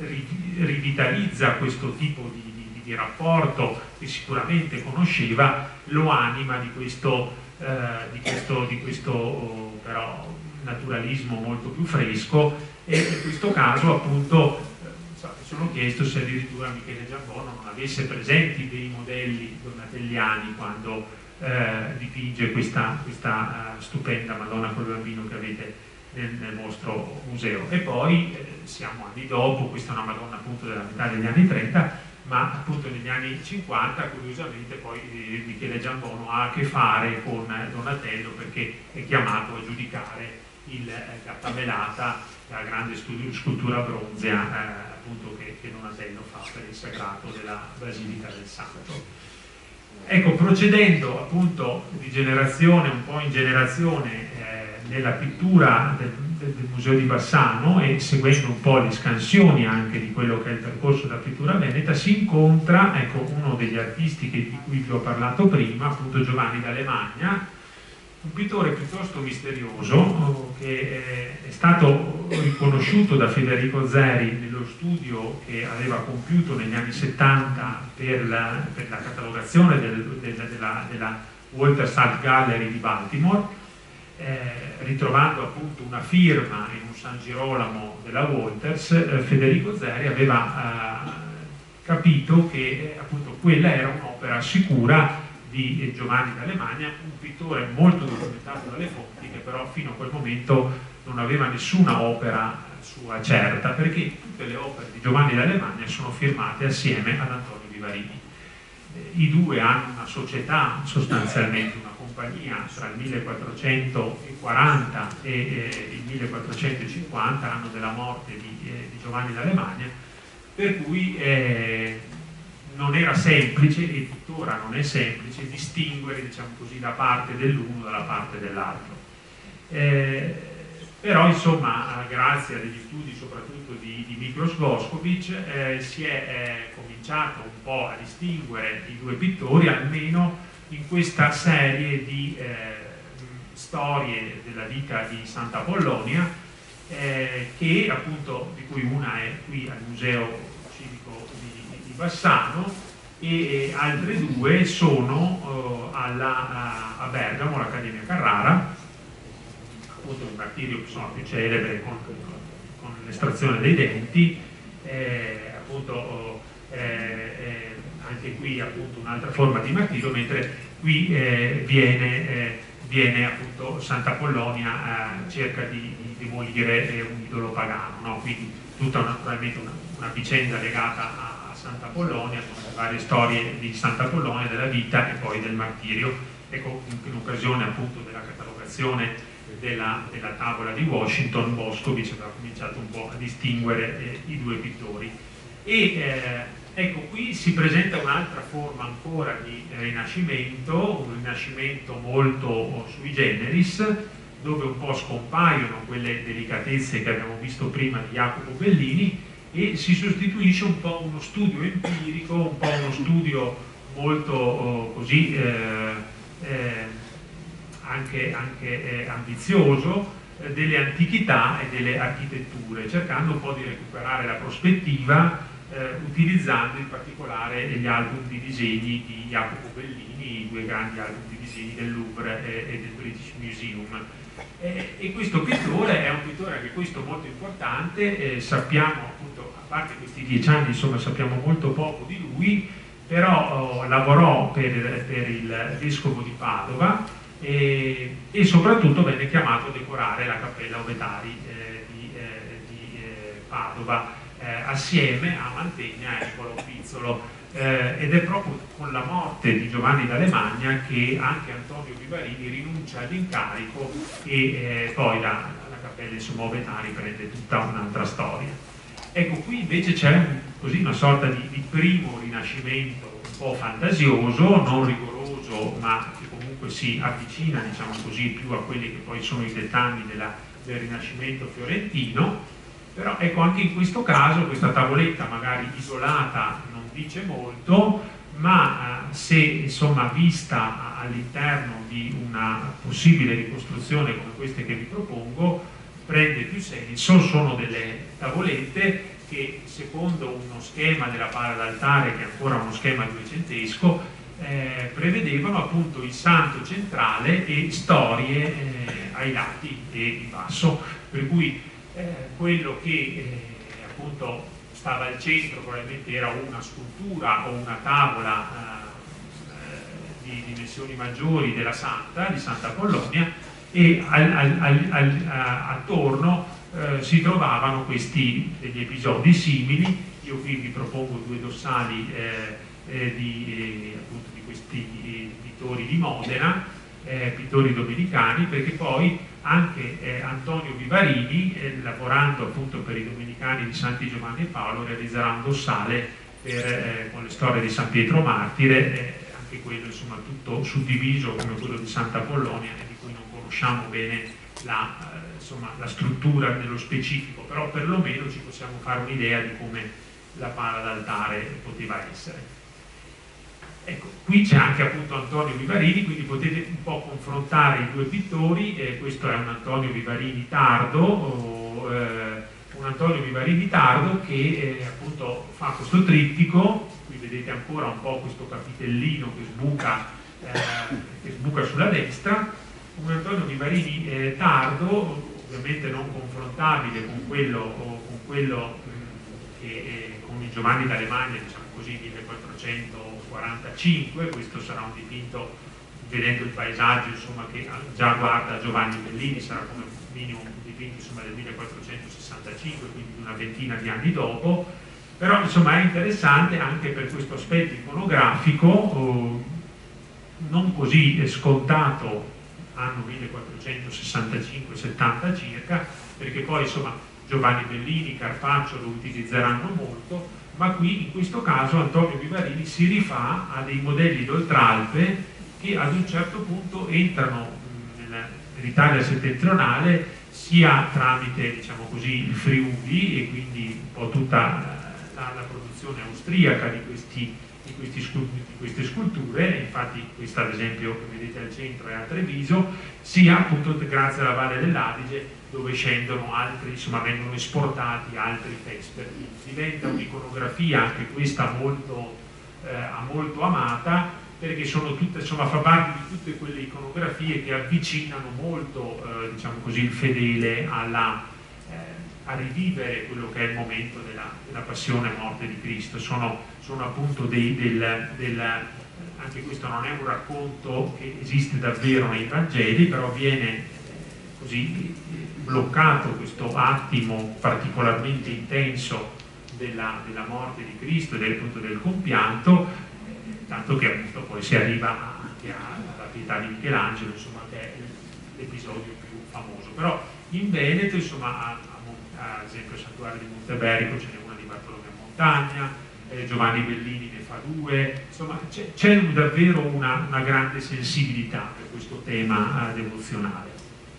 rivitalizza questo tipo di di rapporto che sicuramente conosceva, lo anima di questo, eh, di questo, di questo oh, però naturalismo molto più fresco, e in questo caso appunto eh, mi sono chiesto se addirittura Michele Giambona non avesse presenti dei modelli donatelliani quando eh, dipinge questa, questa uh, stupenda Madonna col bambino che avete nel, nel vostro museo. E poi eh, siamo anni dopo, questa è una Madonna appunto della metà degli anni trenta, ma appunto negli anni cinquanta curiosamente poi eh, Michele Giambono ha a che fare con Donatello, perché è chiamato a giudicare il eh, Gattamelata, la grande scultura bronzea eh, appunto che, che Donatello fa per il sagrato della Basilica del Santo. Ecco, procedendo appunto di generazione un po' in generazione eh, nella pittura del del Museo di Bassano, e seguendo un po' le scansioni anche di quello che è il percorso della pittura veneta, si incontra, ecco, uno degli artisti che, di cui vi ho parlato prima, appunto Giovanni d'Alemagna, un pittore piuttosto misterioso che è stato riconosciuto da Federico Zeri nello studio che aveva compiuto negli anni settanta per la, per la catalogazione del, del, della, della Walters Art Gallery di Baltimore. Eh, ritrovando appunto una firma in un San Girolamo della Walters, eh, Federico Zeri aveva eh, capito che eh, appunto quella era un'opera sicura di eh, Giovanni d'Alemagna, un pittore molto documentato dalle fonti, che però fino a quel momento non aveva nessuna opera sua certa, perché tutte le opere di Giovanni d'Alemagna sono firmate assieme ad Antonio Vivarini. Eh, I due hanno una società, sostanzialmente una compagnia, tra il millequattrocentoquaranta e eh, il millequattrocentocinquanta, anno della morte di, eh, di Giovanni d'Alemagna, per cui eh, non era semplice, e tuttora non è semplice, distinguere, diciamo così, la parte dell'uno dalla parte dell'altro. Eh, però insomma, grazie a degli studi soprattutto di, di Miklos Voskovic, eh, si è eh, cominciato un po' a distinguere i due pittori, almeno in questa serie di eh, storie della vita di Santa Apollonia, eh, che appunto, di cui una è qui al Museo Civico di, di Bassano, e eh, altre due sono eh, alla, a, a Bergamo, all'Accademia Carrara, appunto il martirio insomma, più celebre con, con l'estrazione dei denti, eh, appunto eh, eh, anche qui appunto un'altra forma di martirio, mentre qui eh, viene, eh, viene appunto Santa Apollonia eh, cerca di, di demolire eh, un idolo pagano, no? Quindi tutta naturalmente una, una vicenda legata a, a Santa Apollonia, con le varie storie di Santa Apollonia, della vita e poi del martirio. Ecco, in, in occasione appunto della catalogazione della, della tavola di Washington, Voskovic aveva cominciato un po' a distinguere eh, i due pittori. E eh, ecco, qui si presenta un'altra forma ancora di rinascimento, un rinascimento molto sui generis, dove un po' scompaiono quelle delicatezze che abbiamo visto prima di Jacopo Bellini, e si sostituisce un po' uno studio empirico, un po' uno studio molto oh, così eh, eh, anche, anche eh, ambizioso eh, delle antichità e delle architetture, cercando un po' di recuperare la prospettiva, eh, utilizzando in particolare gli album di disegni di Jacopo Bellini, i due grandi album di disegni del Louvre e, e del British Museum. E, e questo pittore è un pittore anche questo molto importante, eh, sappiamo appunto, a parte questi dieci anni, insomma sappiamo molto poco di lui, però oh, lavorò per, per il vescovo di Padova, e, e soprattutto venne chiamato a decorare la Cappella Ovetari eh, di, eh, di eh, Padova, eh, assieme a Mantegna e Niccolò Pizzolo, eh, ed è proprio con la morte di Giovanni d'Alemagna che anche Antonio Vivarini rinuncia all'incarico, e eh, poi la, la Cappella insomma, Ovetari prende tutta un'altra storia. Ecco, qui invece c'è un, così una sorta di, di primo rinascimento un po' fantasioso, non rigoroso famoso, ma che comunque si avvicina, diciamo così, più a quelli che poi sono i dettami della, del Rinascimento fiorentino. Però ecco, anche in questo caso questa tavoletta magari isolata non dice molto, ma eh, se insomma vista all'interno di una possibile ricostruzione come queste che vi propongo, prende più senso. Sono delle tavolette che secondo uno schema della pala d'altare, che è ancora uno schema duecentesco, eh, prevedevano appunto il santo centrale e storie eh, ai lati e in basso, per cui eh, quello che eh, appunto stava al centro probabilmente era una scultura o una tavola eh, di dimensioni maggiori della Santa, di Santa Apollonia, e al, al, al, al, attorno eh, si trovavano questi degli episodi simili. Io qui vi propongo due dossali eh, eh, di, eh, appunto di questi eh, pittori di Modena, eh, pittori domenicani, perché poi anche eh, Antonio Vivarini, eh, lavorando appunto per i domenicani di Santi Giovanni e Paolo, realizzerà un dossale per, eh, con le storie di San Pietro Martire, eh, anche quello insomma tutto suddiviso come quello di Santa Apollonia, e di cui non conosciamo bene la, eh, insomma, la struttura nello specifico, però perlomeno ci possiamo fare un'idea di come la pala d'altare poteva essere. Ecco, qui c'è anche appunto Antonio Vivarini, quindi potete un po' confrontare i due pittori. Eh, questo è un Antonio Vivarini tardo, o, eh, un Antonio Vivarini tardo che eh, appunto fa questo trittico. Qui vedete ancora un po' questo capitellino che sbuca, eh, che sbuca sulla destra. Un Antonio Vivarini eh, tardo, ovviamente non confrontabile con quello, o con quello mh, che eh, con il Giovanni d'Alemagna, diciamo così, millequattrocentoquarantacinque. Questo sarà un dipinto, vedendo il paesaggio insomma, che già guarda Giovanni Bellini, sarà come minimo un dipinto insomma, del millequattrocentosessantacinque, quindi una ventina di anni dopo. Però insomma è interessante anche per questo aspetto iconografico, eh, non così scontato, anno millequattrocentosessantacinque settanta circa, perché poi insomma Giovanni Bellini, Carpaccio lo utilizzeranno molto, ma qui in questo caso Antonio Vivarini si rifà a dei modelli d'Oltralpe che ad un certo punto entrano nell'Italia settentrionale sia tramite, diciamo così, il Friuli, e quindi un po' tutta la, la produzione austriaca di, questi, di, questi sculture, di queste sculture. Infatti questa ad esempio che vedete al centro è a Treviso, sia appunto grazie alla Valle dell'Adige, dove scendono altri, insomma vengono esportati altri Vesper. Diventa un'iconografia anche questa molto, eh, molto amata, perché sono tutte, insomma, fa parte di tutte quelle iconografie che avvicinano molto, eh, diciamo così, il fedele alla, eh, a rivivere quello che è il momento della, della passione e morte di Cristo. Sono, sono appunto dei, del, del, anche questo non è un racconto che esiste davvero nei Vangeli, però viene eh, così bloccato questo attimo particolarmente intenso della, della morte di Cristo e del, appunto, del compianto, eh, tanto che appunto poi si arriva anche alla pietà di Michelangelo, insomma, che è l'episodio più famoso. Però in Veneto, insomma, a, a, ad esempio al Santuario di Monteberico ce n'è una di Bartolomeo Montagna, eh, Giovanni Bellini ne fa due, insomma c'è davvero una, una grande sensibilità per questo tema eh, devozionale.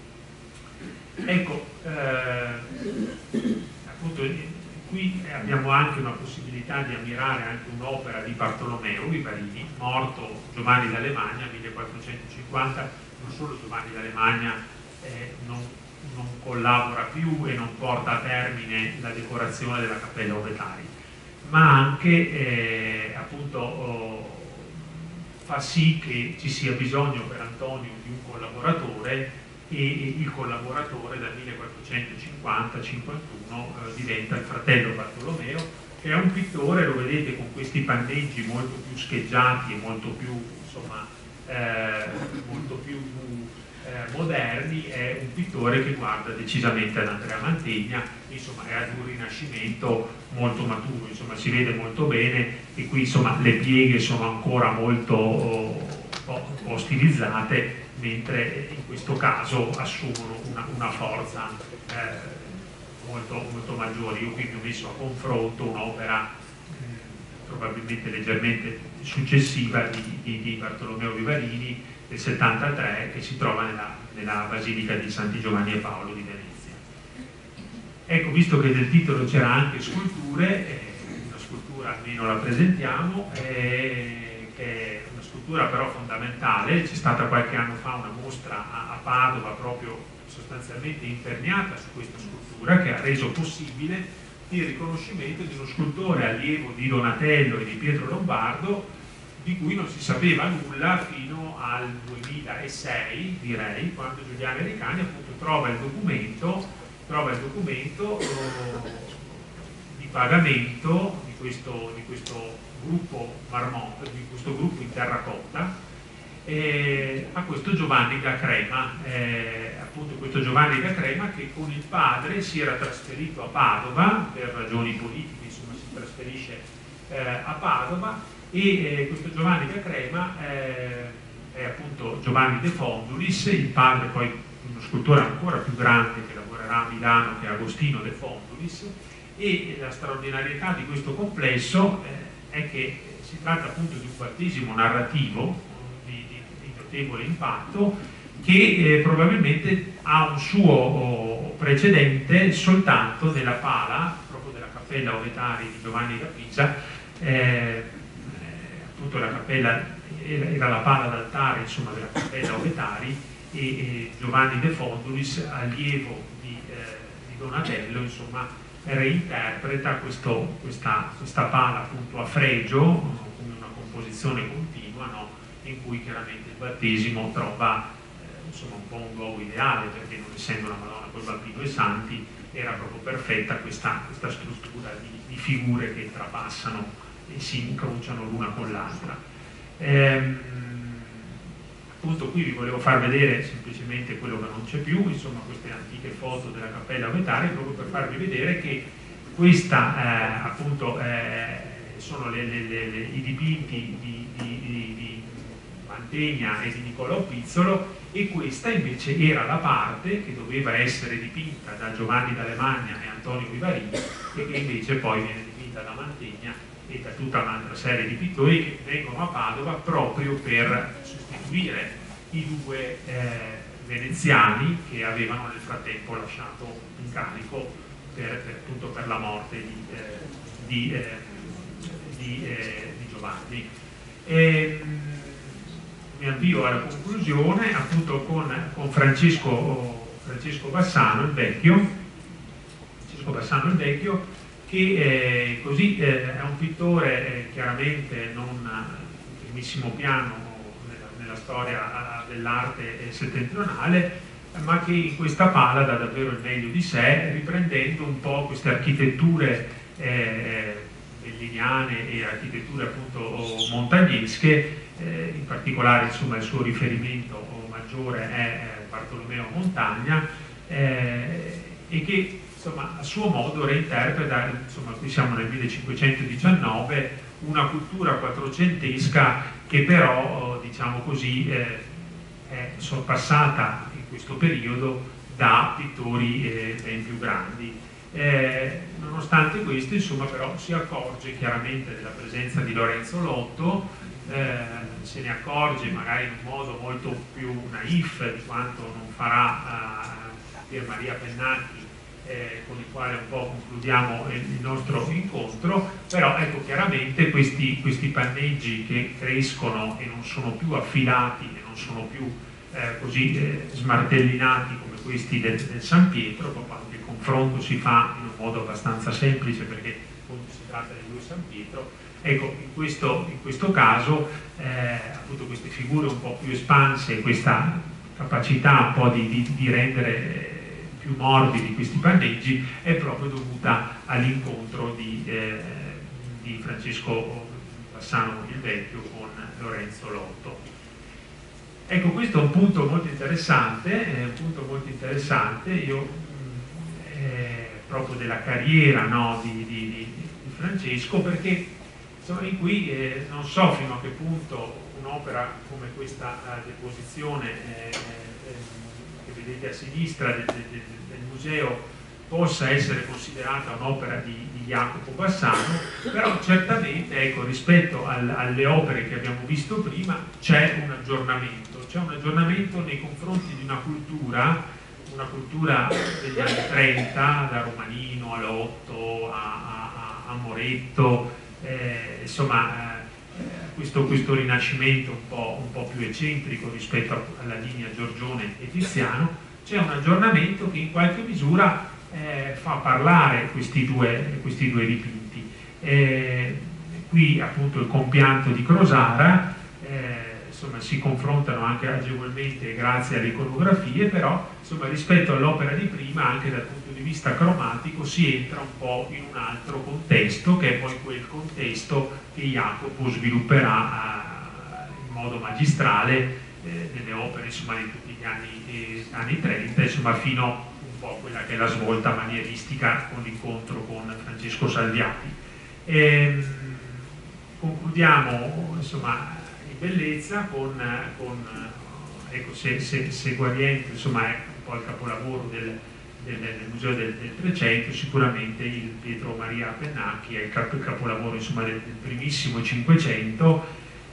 Ecco, eh, appunto qui abbiamo anche una possibilità di ammirare anche un'opera di Bartolomeo Vivarini, morto Giovanni d'Alemagna millequattrocentocinquanta. Non solo Giovanni d'Alemagna eh, non, non collabora più e non porta a termine la decorazione della Cappella Obetari, ma anche eh, appunto oh, fa sì che ci sia bisogno per Antonio di un collaboratore, e il collaboratore dal millequattrocentocinquanta cinquantuno eh, diventa il fratello Bartolomeo, che è un pittore, lo vedete, con questi panneggi molto più scheggiati e molto più, insomma, eh, molto più eh, moderni. È un pittore che guarda decisamente ad Andrea Mantegna, insomma è ad un Rinascimento molto maturo, insomma si vede molto bene, e qui insomma le pieghe sono ancora molto oh, un po' stilizzate, mentre in questo caso assumono una, una forza eh, molto, molto maggiore. Io qui mi ho messo a confronto un'opera probabilmente leggermente successiva di, di, di Bartolomeo Vivarini del settantatré, che si trova nella, nella Basilica di Santi Giovanni e Paolo di Venezia. Ecco, visto che nel titolo c'era anche sculture, eh, una scultura almeno la presentiamo, eh, che è una scultura però fondamentale. C'è stata qualche anno fa una mostra a, a Padova proprio sostanzialmente imperniata su questa scultura, che ha reso possibile il riconoscimento di uno scultore allievo di Donatello e di Pietro Lombardo, di cui non si sapeva nulla fino al duemilasei, direi, quando Giuliano Ericani appunto trova il documento, trova il documento eh, di pagamento di questo, di questo gruppo marmotto, di questo gruppo in terracotta, eh, a questo Giovanni da Crema, eh, appunto questo Giovanni da Crema che con il padre si era trasferito a Padova per ragioni politiche, insomma si trasferisce eh, a Padova, e eh, questo Giovanni da Crema eh, è appunto Giovanni De Fondulis, il padre poi uno scultore ancora più grande che lavorerà a Milano, che è Agostino De Fondulis, e la straordinarietà di questo complesso eh, è che si tratta appunto di un battesimo narrativo notevole impatto, che eh, probabilmente ha un suo oh, precedente soltanto nella pala proprio della Cappella Ovetari di Giovanni da Pisa. eh, appunto la cappella era, era la pala d'altare insomma della Cappella Ovetari, e, e Giovanni De Fondulis, allievo di, eh, di Donatello, insomma reinterpreta questo, questa, questa pala appunto a fregio, come una composizione continua, no? In cui chiaramente il battesimo trova eh, insomma un po' un luogo ideale, perché non essendo la Madonna col Bambino e Santi era proprio perfetta questa, questa struttura di, di figure che trapassano e si incrociano l'una con l'altra. Ehm, appunto qui vi volevo far vedere semplicemente quello che non c'è più, insomma queste antiche foto della Cappella Ovetari, proprio per farvi vedere che questa eh, appunto eh, sono le, le, le, le, i dipinti di, di, di, di Mantegna e di Niccolò Pizzolo, e questa invece era la parte che doveva essere dipinta da Giovanni d'Alemagna e Antonio Vivarini, e che invece poi viene dipinta da Mantegna e da tutta un'altra serie di pittori che vengono a Padova proprio per sostituire i due eh, veneziani che avevano nel frattempo lasciato incarico per, per, appunto per la morte di, eh, di, eh, di, eh, di Giovanni. E, mi avvio alla conclusione appunto con, con Francesco, Francesco Bassano il Vecchio, Francesco Bassano il Vecchio, che eh, così eh, è un pittore eh, chiaramente non in primissimo piano nella, nella storia dell'arte settentrionale, ma che in questa pala dà davvero il meglio di sé, riprendendo un po' queste architetture eh, belliniane e architetture appunto montagnesche. Eh, in particolare insomma il suo riferimento maggiore è Bartolomeo Montagna, eh, e che insomma a suo modo reinterpreta, insomma qui siamo nel millecinquecentodiciannove, una cultura quattrocentesca che però diciamo così eh, è sorpassata in questo periodo da pittori eh, ben più grandi. Eh, nonostante questo insomma però si accorge chiaramente della presenza di Lorenzo Lotto. Eh, se ne accorge magari in un modo molto più naif di quanto non farà eh, Pier Maria Pennacchi, eh, con il quale un po' concludiamo il, il nostro incontro, però ecco chiaramente questi, questi panneggi che crescono e non sono più affilati e non sono più eh, così eh, smartellinati come questi del, del San Pietro, quando il confronto si fa in un modo abbastanza semplice perché appunto si tratta di due San Pietro. Ecco, in questo, in questo caso, eh, appunto queste figure un po' più espanse, questa capacità un po' di, di, di rendere eh, più morbidi questi panneggi è proprio dovuta all'incontro di, eh, di Francesco Bassano il Vecchio con Lorenzo Lotto. Ecco, questo è un punto molto interessante, è un punto molto interessante, io eh, proprio della carriera no, di, di, di, di Francesco, perché in cui eh, non so fino a che punto un'opera come questa uh, deposizione eh, eh, che vedete a sinistra del, del, del museo possa essere considerata un'opera di, di Jacopo Bassano, però certamente, ecco, rispetto al, alle opere che abbiamo visto prima c'è un aggiornamento, c'è un aggiornamento nei confronti di una cultura, una cultura degli anni trenta, da Romanino a Lotto, a, a, a Moretto, eh, insomma, eh, questo, questo rinascimento un po', un po' più eccentrico rispetto a, alla linea Giorgione e Tiziano. C'è un aggiornamento che in qualche misura eh, fa parlare questi due, questi due dipinti. Eh, qui appunto il compianto di Crosara, eh, insomma, si confrontano anche agevolmente grazie alle iconografie, però insomma, rispetto all'opera di prima, anche dal punto di vista cromatico, si entra un po' in un altro contesto, che è poi quel contesto che Jacopo svilupperà eh, in modo magistrale eh, nelle opere, insomma, di tutti gli anni, eh, anni trenta, insomma, fino un po' a quella che è la svolta manieristica con l'incontro con Francesco Salviati. E, concludiamo, insomma, bellezza con, con ecco, se, se, se Guariento, insomma, è un po' il capolavoro del, del, del museo del, del Trecento, sicuramente il Pietro Maria Pennacchi è il, cap, il capolavoro, insomma, del, del primissimo Cinquecento.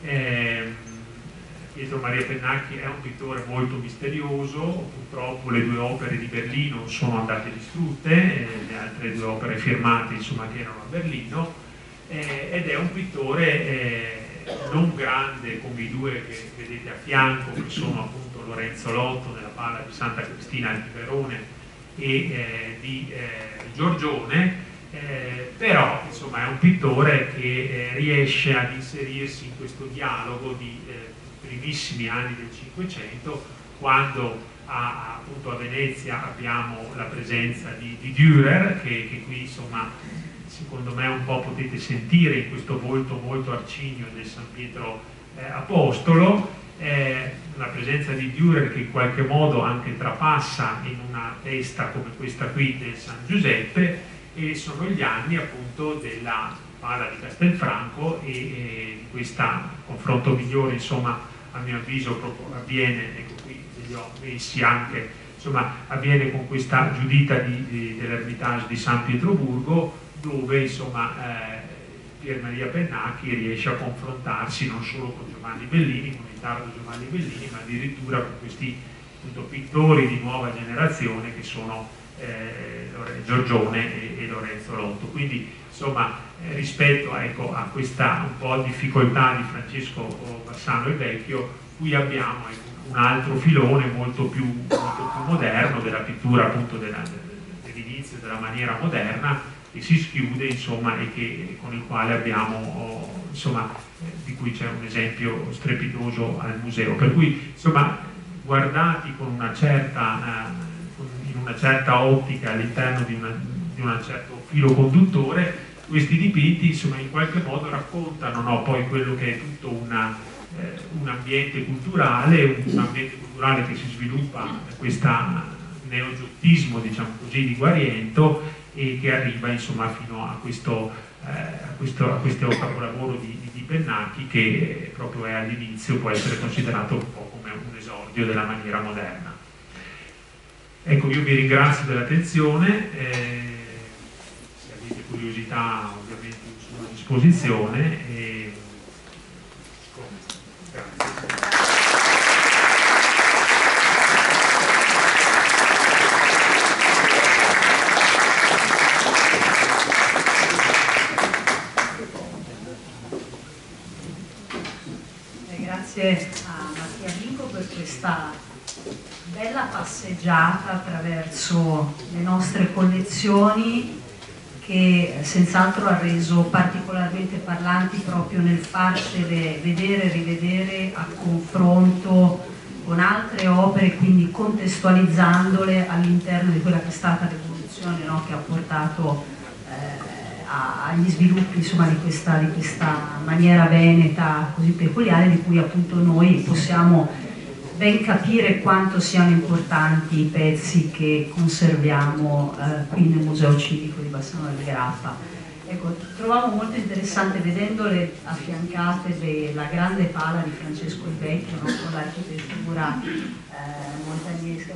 eh, Pietro Maria Pennacchi è un pittore molto misterioso, purtroppo le due opere di Berlino sono andate distrutte, eh, le altre due opere firmate, insomma, che erano a Berlino, eh, ed è un pittore eh, non grande come i due che vedete a fianco, che sono appunto Lorenzo Lotto nella Pala di Santa Cristina di Verone e eh, di eh, Giorgione, eh, però insomma è un pittore che eh, riesce ad inserirsi in questo dialogo di eh, primissimi anni del Cinquecento, quando a, appunto a Venezia abbiamo la presenza di, di Dürer, che, che qui insomma secondo me un po' potete sentire in questo volto molto arcigno del San Pietro eh, Apostolo, eh, la presenza di Dürer che in qualche modo anche trapassa in una testa come questa qui del San Giuseppe, e sono gli anni appunto della Pala di Castelfranco e, e di questo confronto migliore, insomma, a mio avviso proprio avviene, ecco qui li ho messi anche, insomma, avviene con questa Giudita di, di, dell'Ermitage di San Pietroburgo, dove insomma eh, Pier Maria Pennacchi riesce a confrontarsi non solo con Giovanni Bellini, con il tardo Giovanni Bellini, ma addirittura con questi appunto, pittori di nuova generazione che sono eh, Giorgione e, e Lorenzo Lotto. Quindi insomma eh, rispetto ecco, a questa un po' difficoltà di Francesco Bassano il Vecchio, qui abbiamo ecco, un altro filone molto più, molto più moderno della pittura appunto dell'inizio della maniera moderna, che si schiude insomma e che, con il quale abbiamo oh, insomma eh, di cui c'è un esempio strepitoso al museo, per cui insomma guardati con una certa eh, in una certa ottica all'interno di, di un certo filo conduttore, questi dipinti insomma in qualche modo raccontano no, poi quello che è tutto una, eh, un ambiente culturale, un, un ambiente culturale che si sviluppa questo neogiottismo diciamo così di Guariento, e che arriva insomma fino a questo, eh, a questo, a questo capolavoro di, di, di Pennacchi, che proprio è all'inizio, può essere considerato un po' come un esordio della maniera moderna. Ecco, io vi ringrazio dell'attenzione, eh, se avete curiosità ovviamente sono a disposizione e grazie. Grazie a Mattia Vinco per questa bella passeggiata attraverso le nostre collezioni, che senz'altro ha reso particolarmente parlanti proprio nel farcele vedere e rivedere a confronto con altre opere, quindi contestualizzandole all'interno di quella che è stata l'evoluzione, no, che ha portato eh, agli sviluppi insomma, di, questa, di questa maniera veneta così peculiare, di cui appunto noi possiamo ben capire quanto siano importanti i pezzi che conserviamo eh, qui nel Museo Civico di Bassano del Grappa. Ecco, trovavo molto interessante, vedendole affiancate della grande pala di Francesco il Vecchio, no, con l'architettura eh, montagnesca,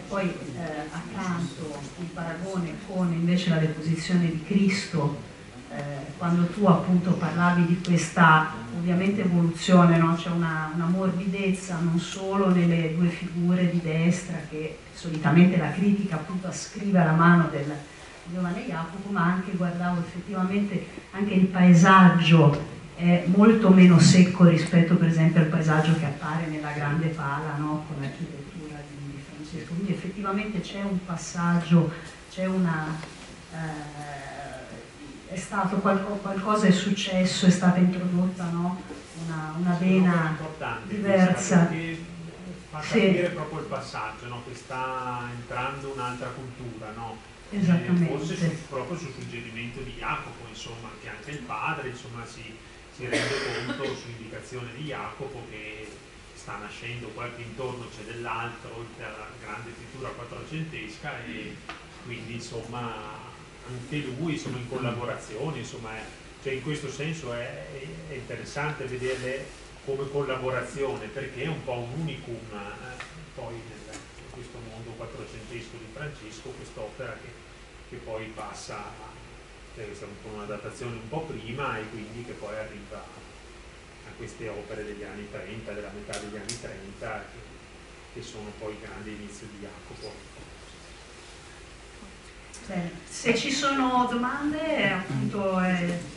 poi eh, accanto il paragone con invece la deposizione di Cristo, eh, quando tu appunto parlavi di questa ovviamente evoluzione, no? C'è una, una morbidezza non solo nelle due figure di destra che solitamente la critica appunto ascrive alla mano del giovane Jacopo, ma anche guardavo effettivamente anche il paesaggio è molto meno secco rispetto per esempio al paesaggio che appare nella grande pala, no? Con l'architettura di, di Francesco, quindi effettivamente c'è un passaggio, c'è una eh, è stato qualco, qualcosa è successo, è stata introdotta, no? una, una vena diversa. Fa capire sì. proprio il passaggio, no? Che sta entrando un'altra cultura, no? Esattamente. Forse su, proprio su suggerimento di Jacopo, insomma, che anche il padre insomma, si, si rende conto su indicazione di Jacopo che sta nascendo qualche intorno c'è dell'altro, oltre alla grande pittura quattrocentesca, e quindi insomma anche lui insomma, in collaborazione, insomma, è, cioè in questo senso è, è interessante vederle come collaborazione, perché è un po' un unicum eh, poi nel, in questo mondo quattrocentesco di Francesco, quest'opera che, che poi passa, deve essere un po' una datazione un po' prima e quindi che poi arriva a queste opere degli anni trenta, della metà degli anni trenta, che, che sono poi il grande inizio di Jacopo. Bene. Se ci sono domande, appunto... Eh...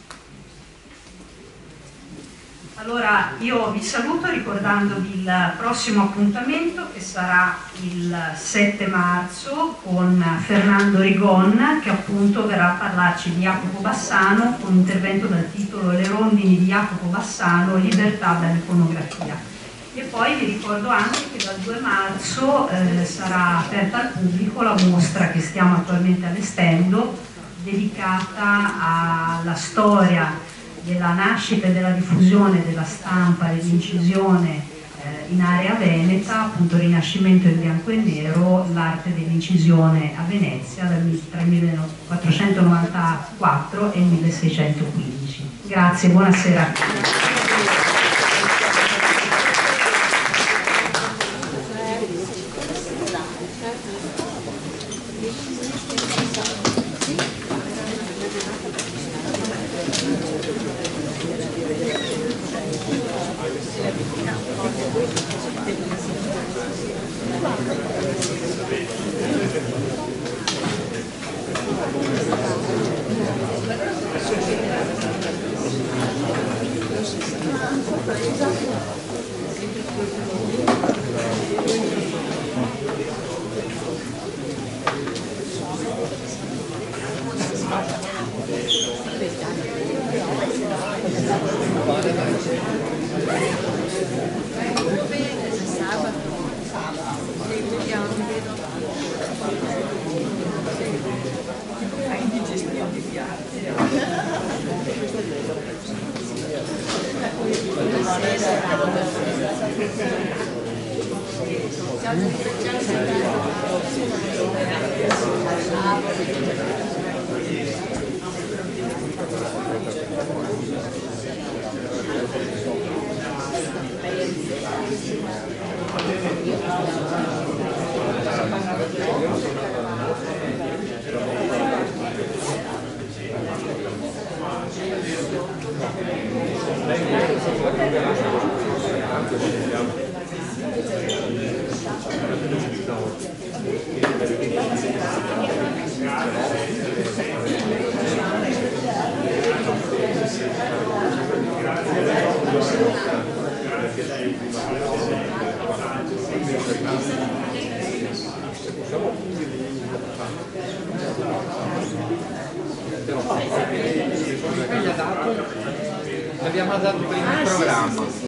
Allora io vi saluto ricordandovi il prossimo appuntamento che sarà il sette marzo con Fernando Rigon, che appunto verrà a parlarci di Jacopo Bassano con un intervento dal titolo Le rondini di Jacopo Bassano, libertà dall'iconografia. E poi vi ricordo anche che dal due marzo eh, sarà aperta al pubblico la mostra che stiamo attualmente allestendo, dedicata alla storia della nascita e della diffusione della stampa e dell'incisione eh, in area veneta, appunto Rinascimento in bianco e nero, l'arte dell'incisione a Venezia dal, tra il millequattrocentonovantaquattro e il milleseicentoquindici. Grazie, buonasera. L'abbiamo dato prima il programma.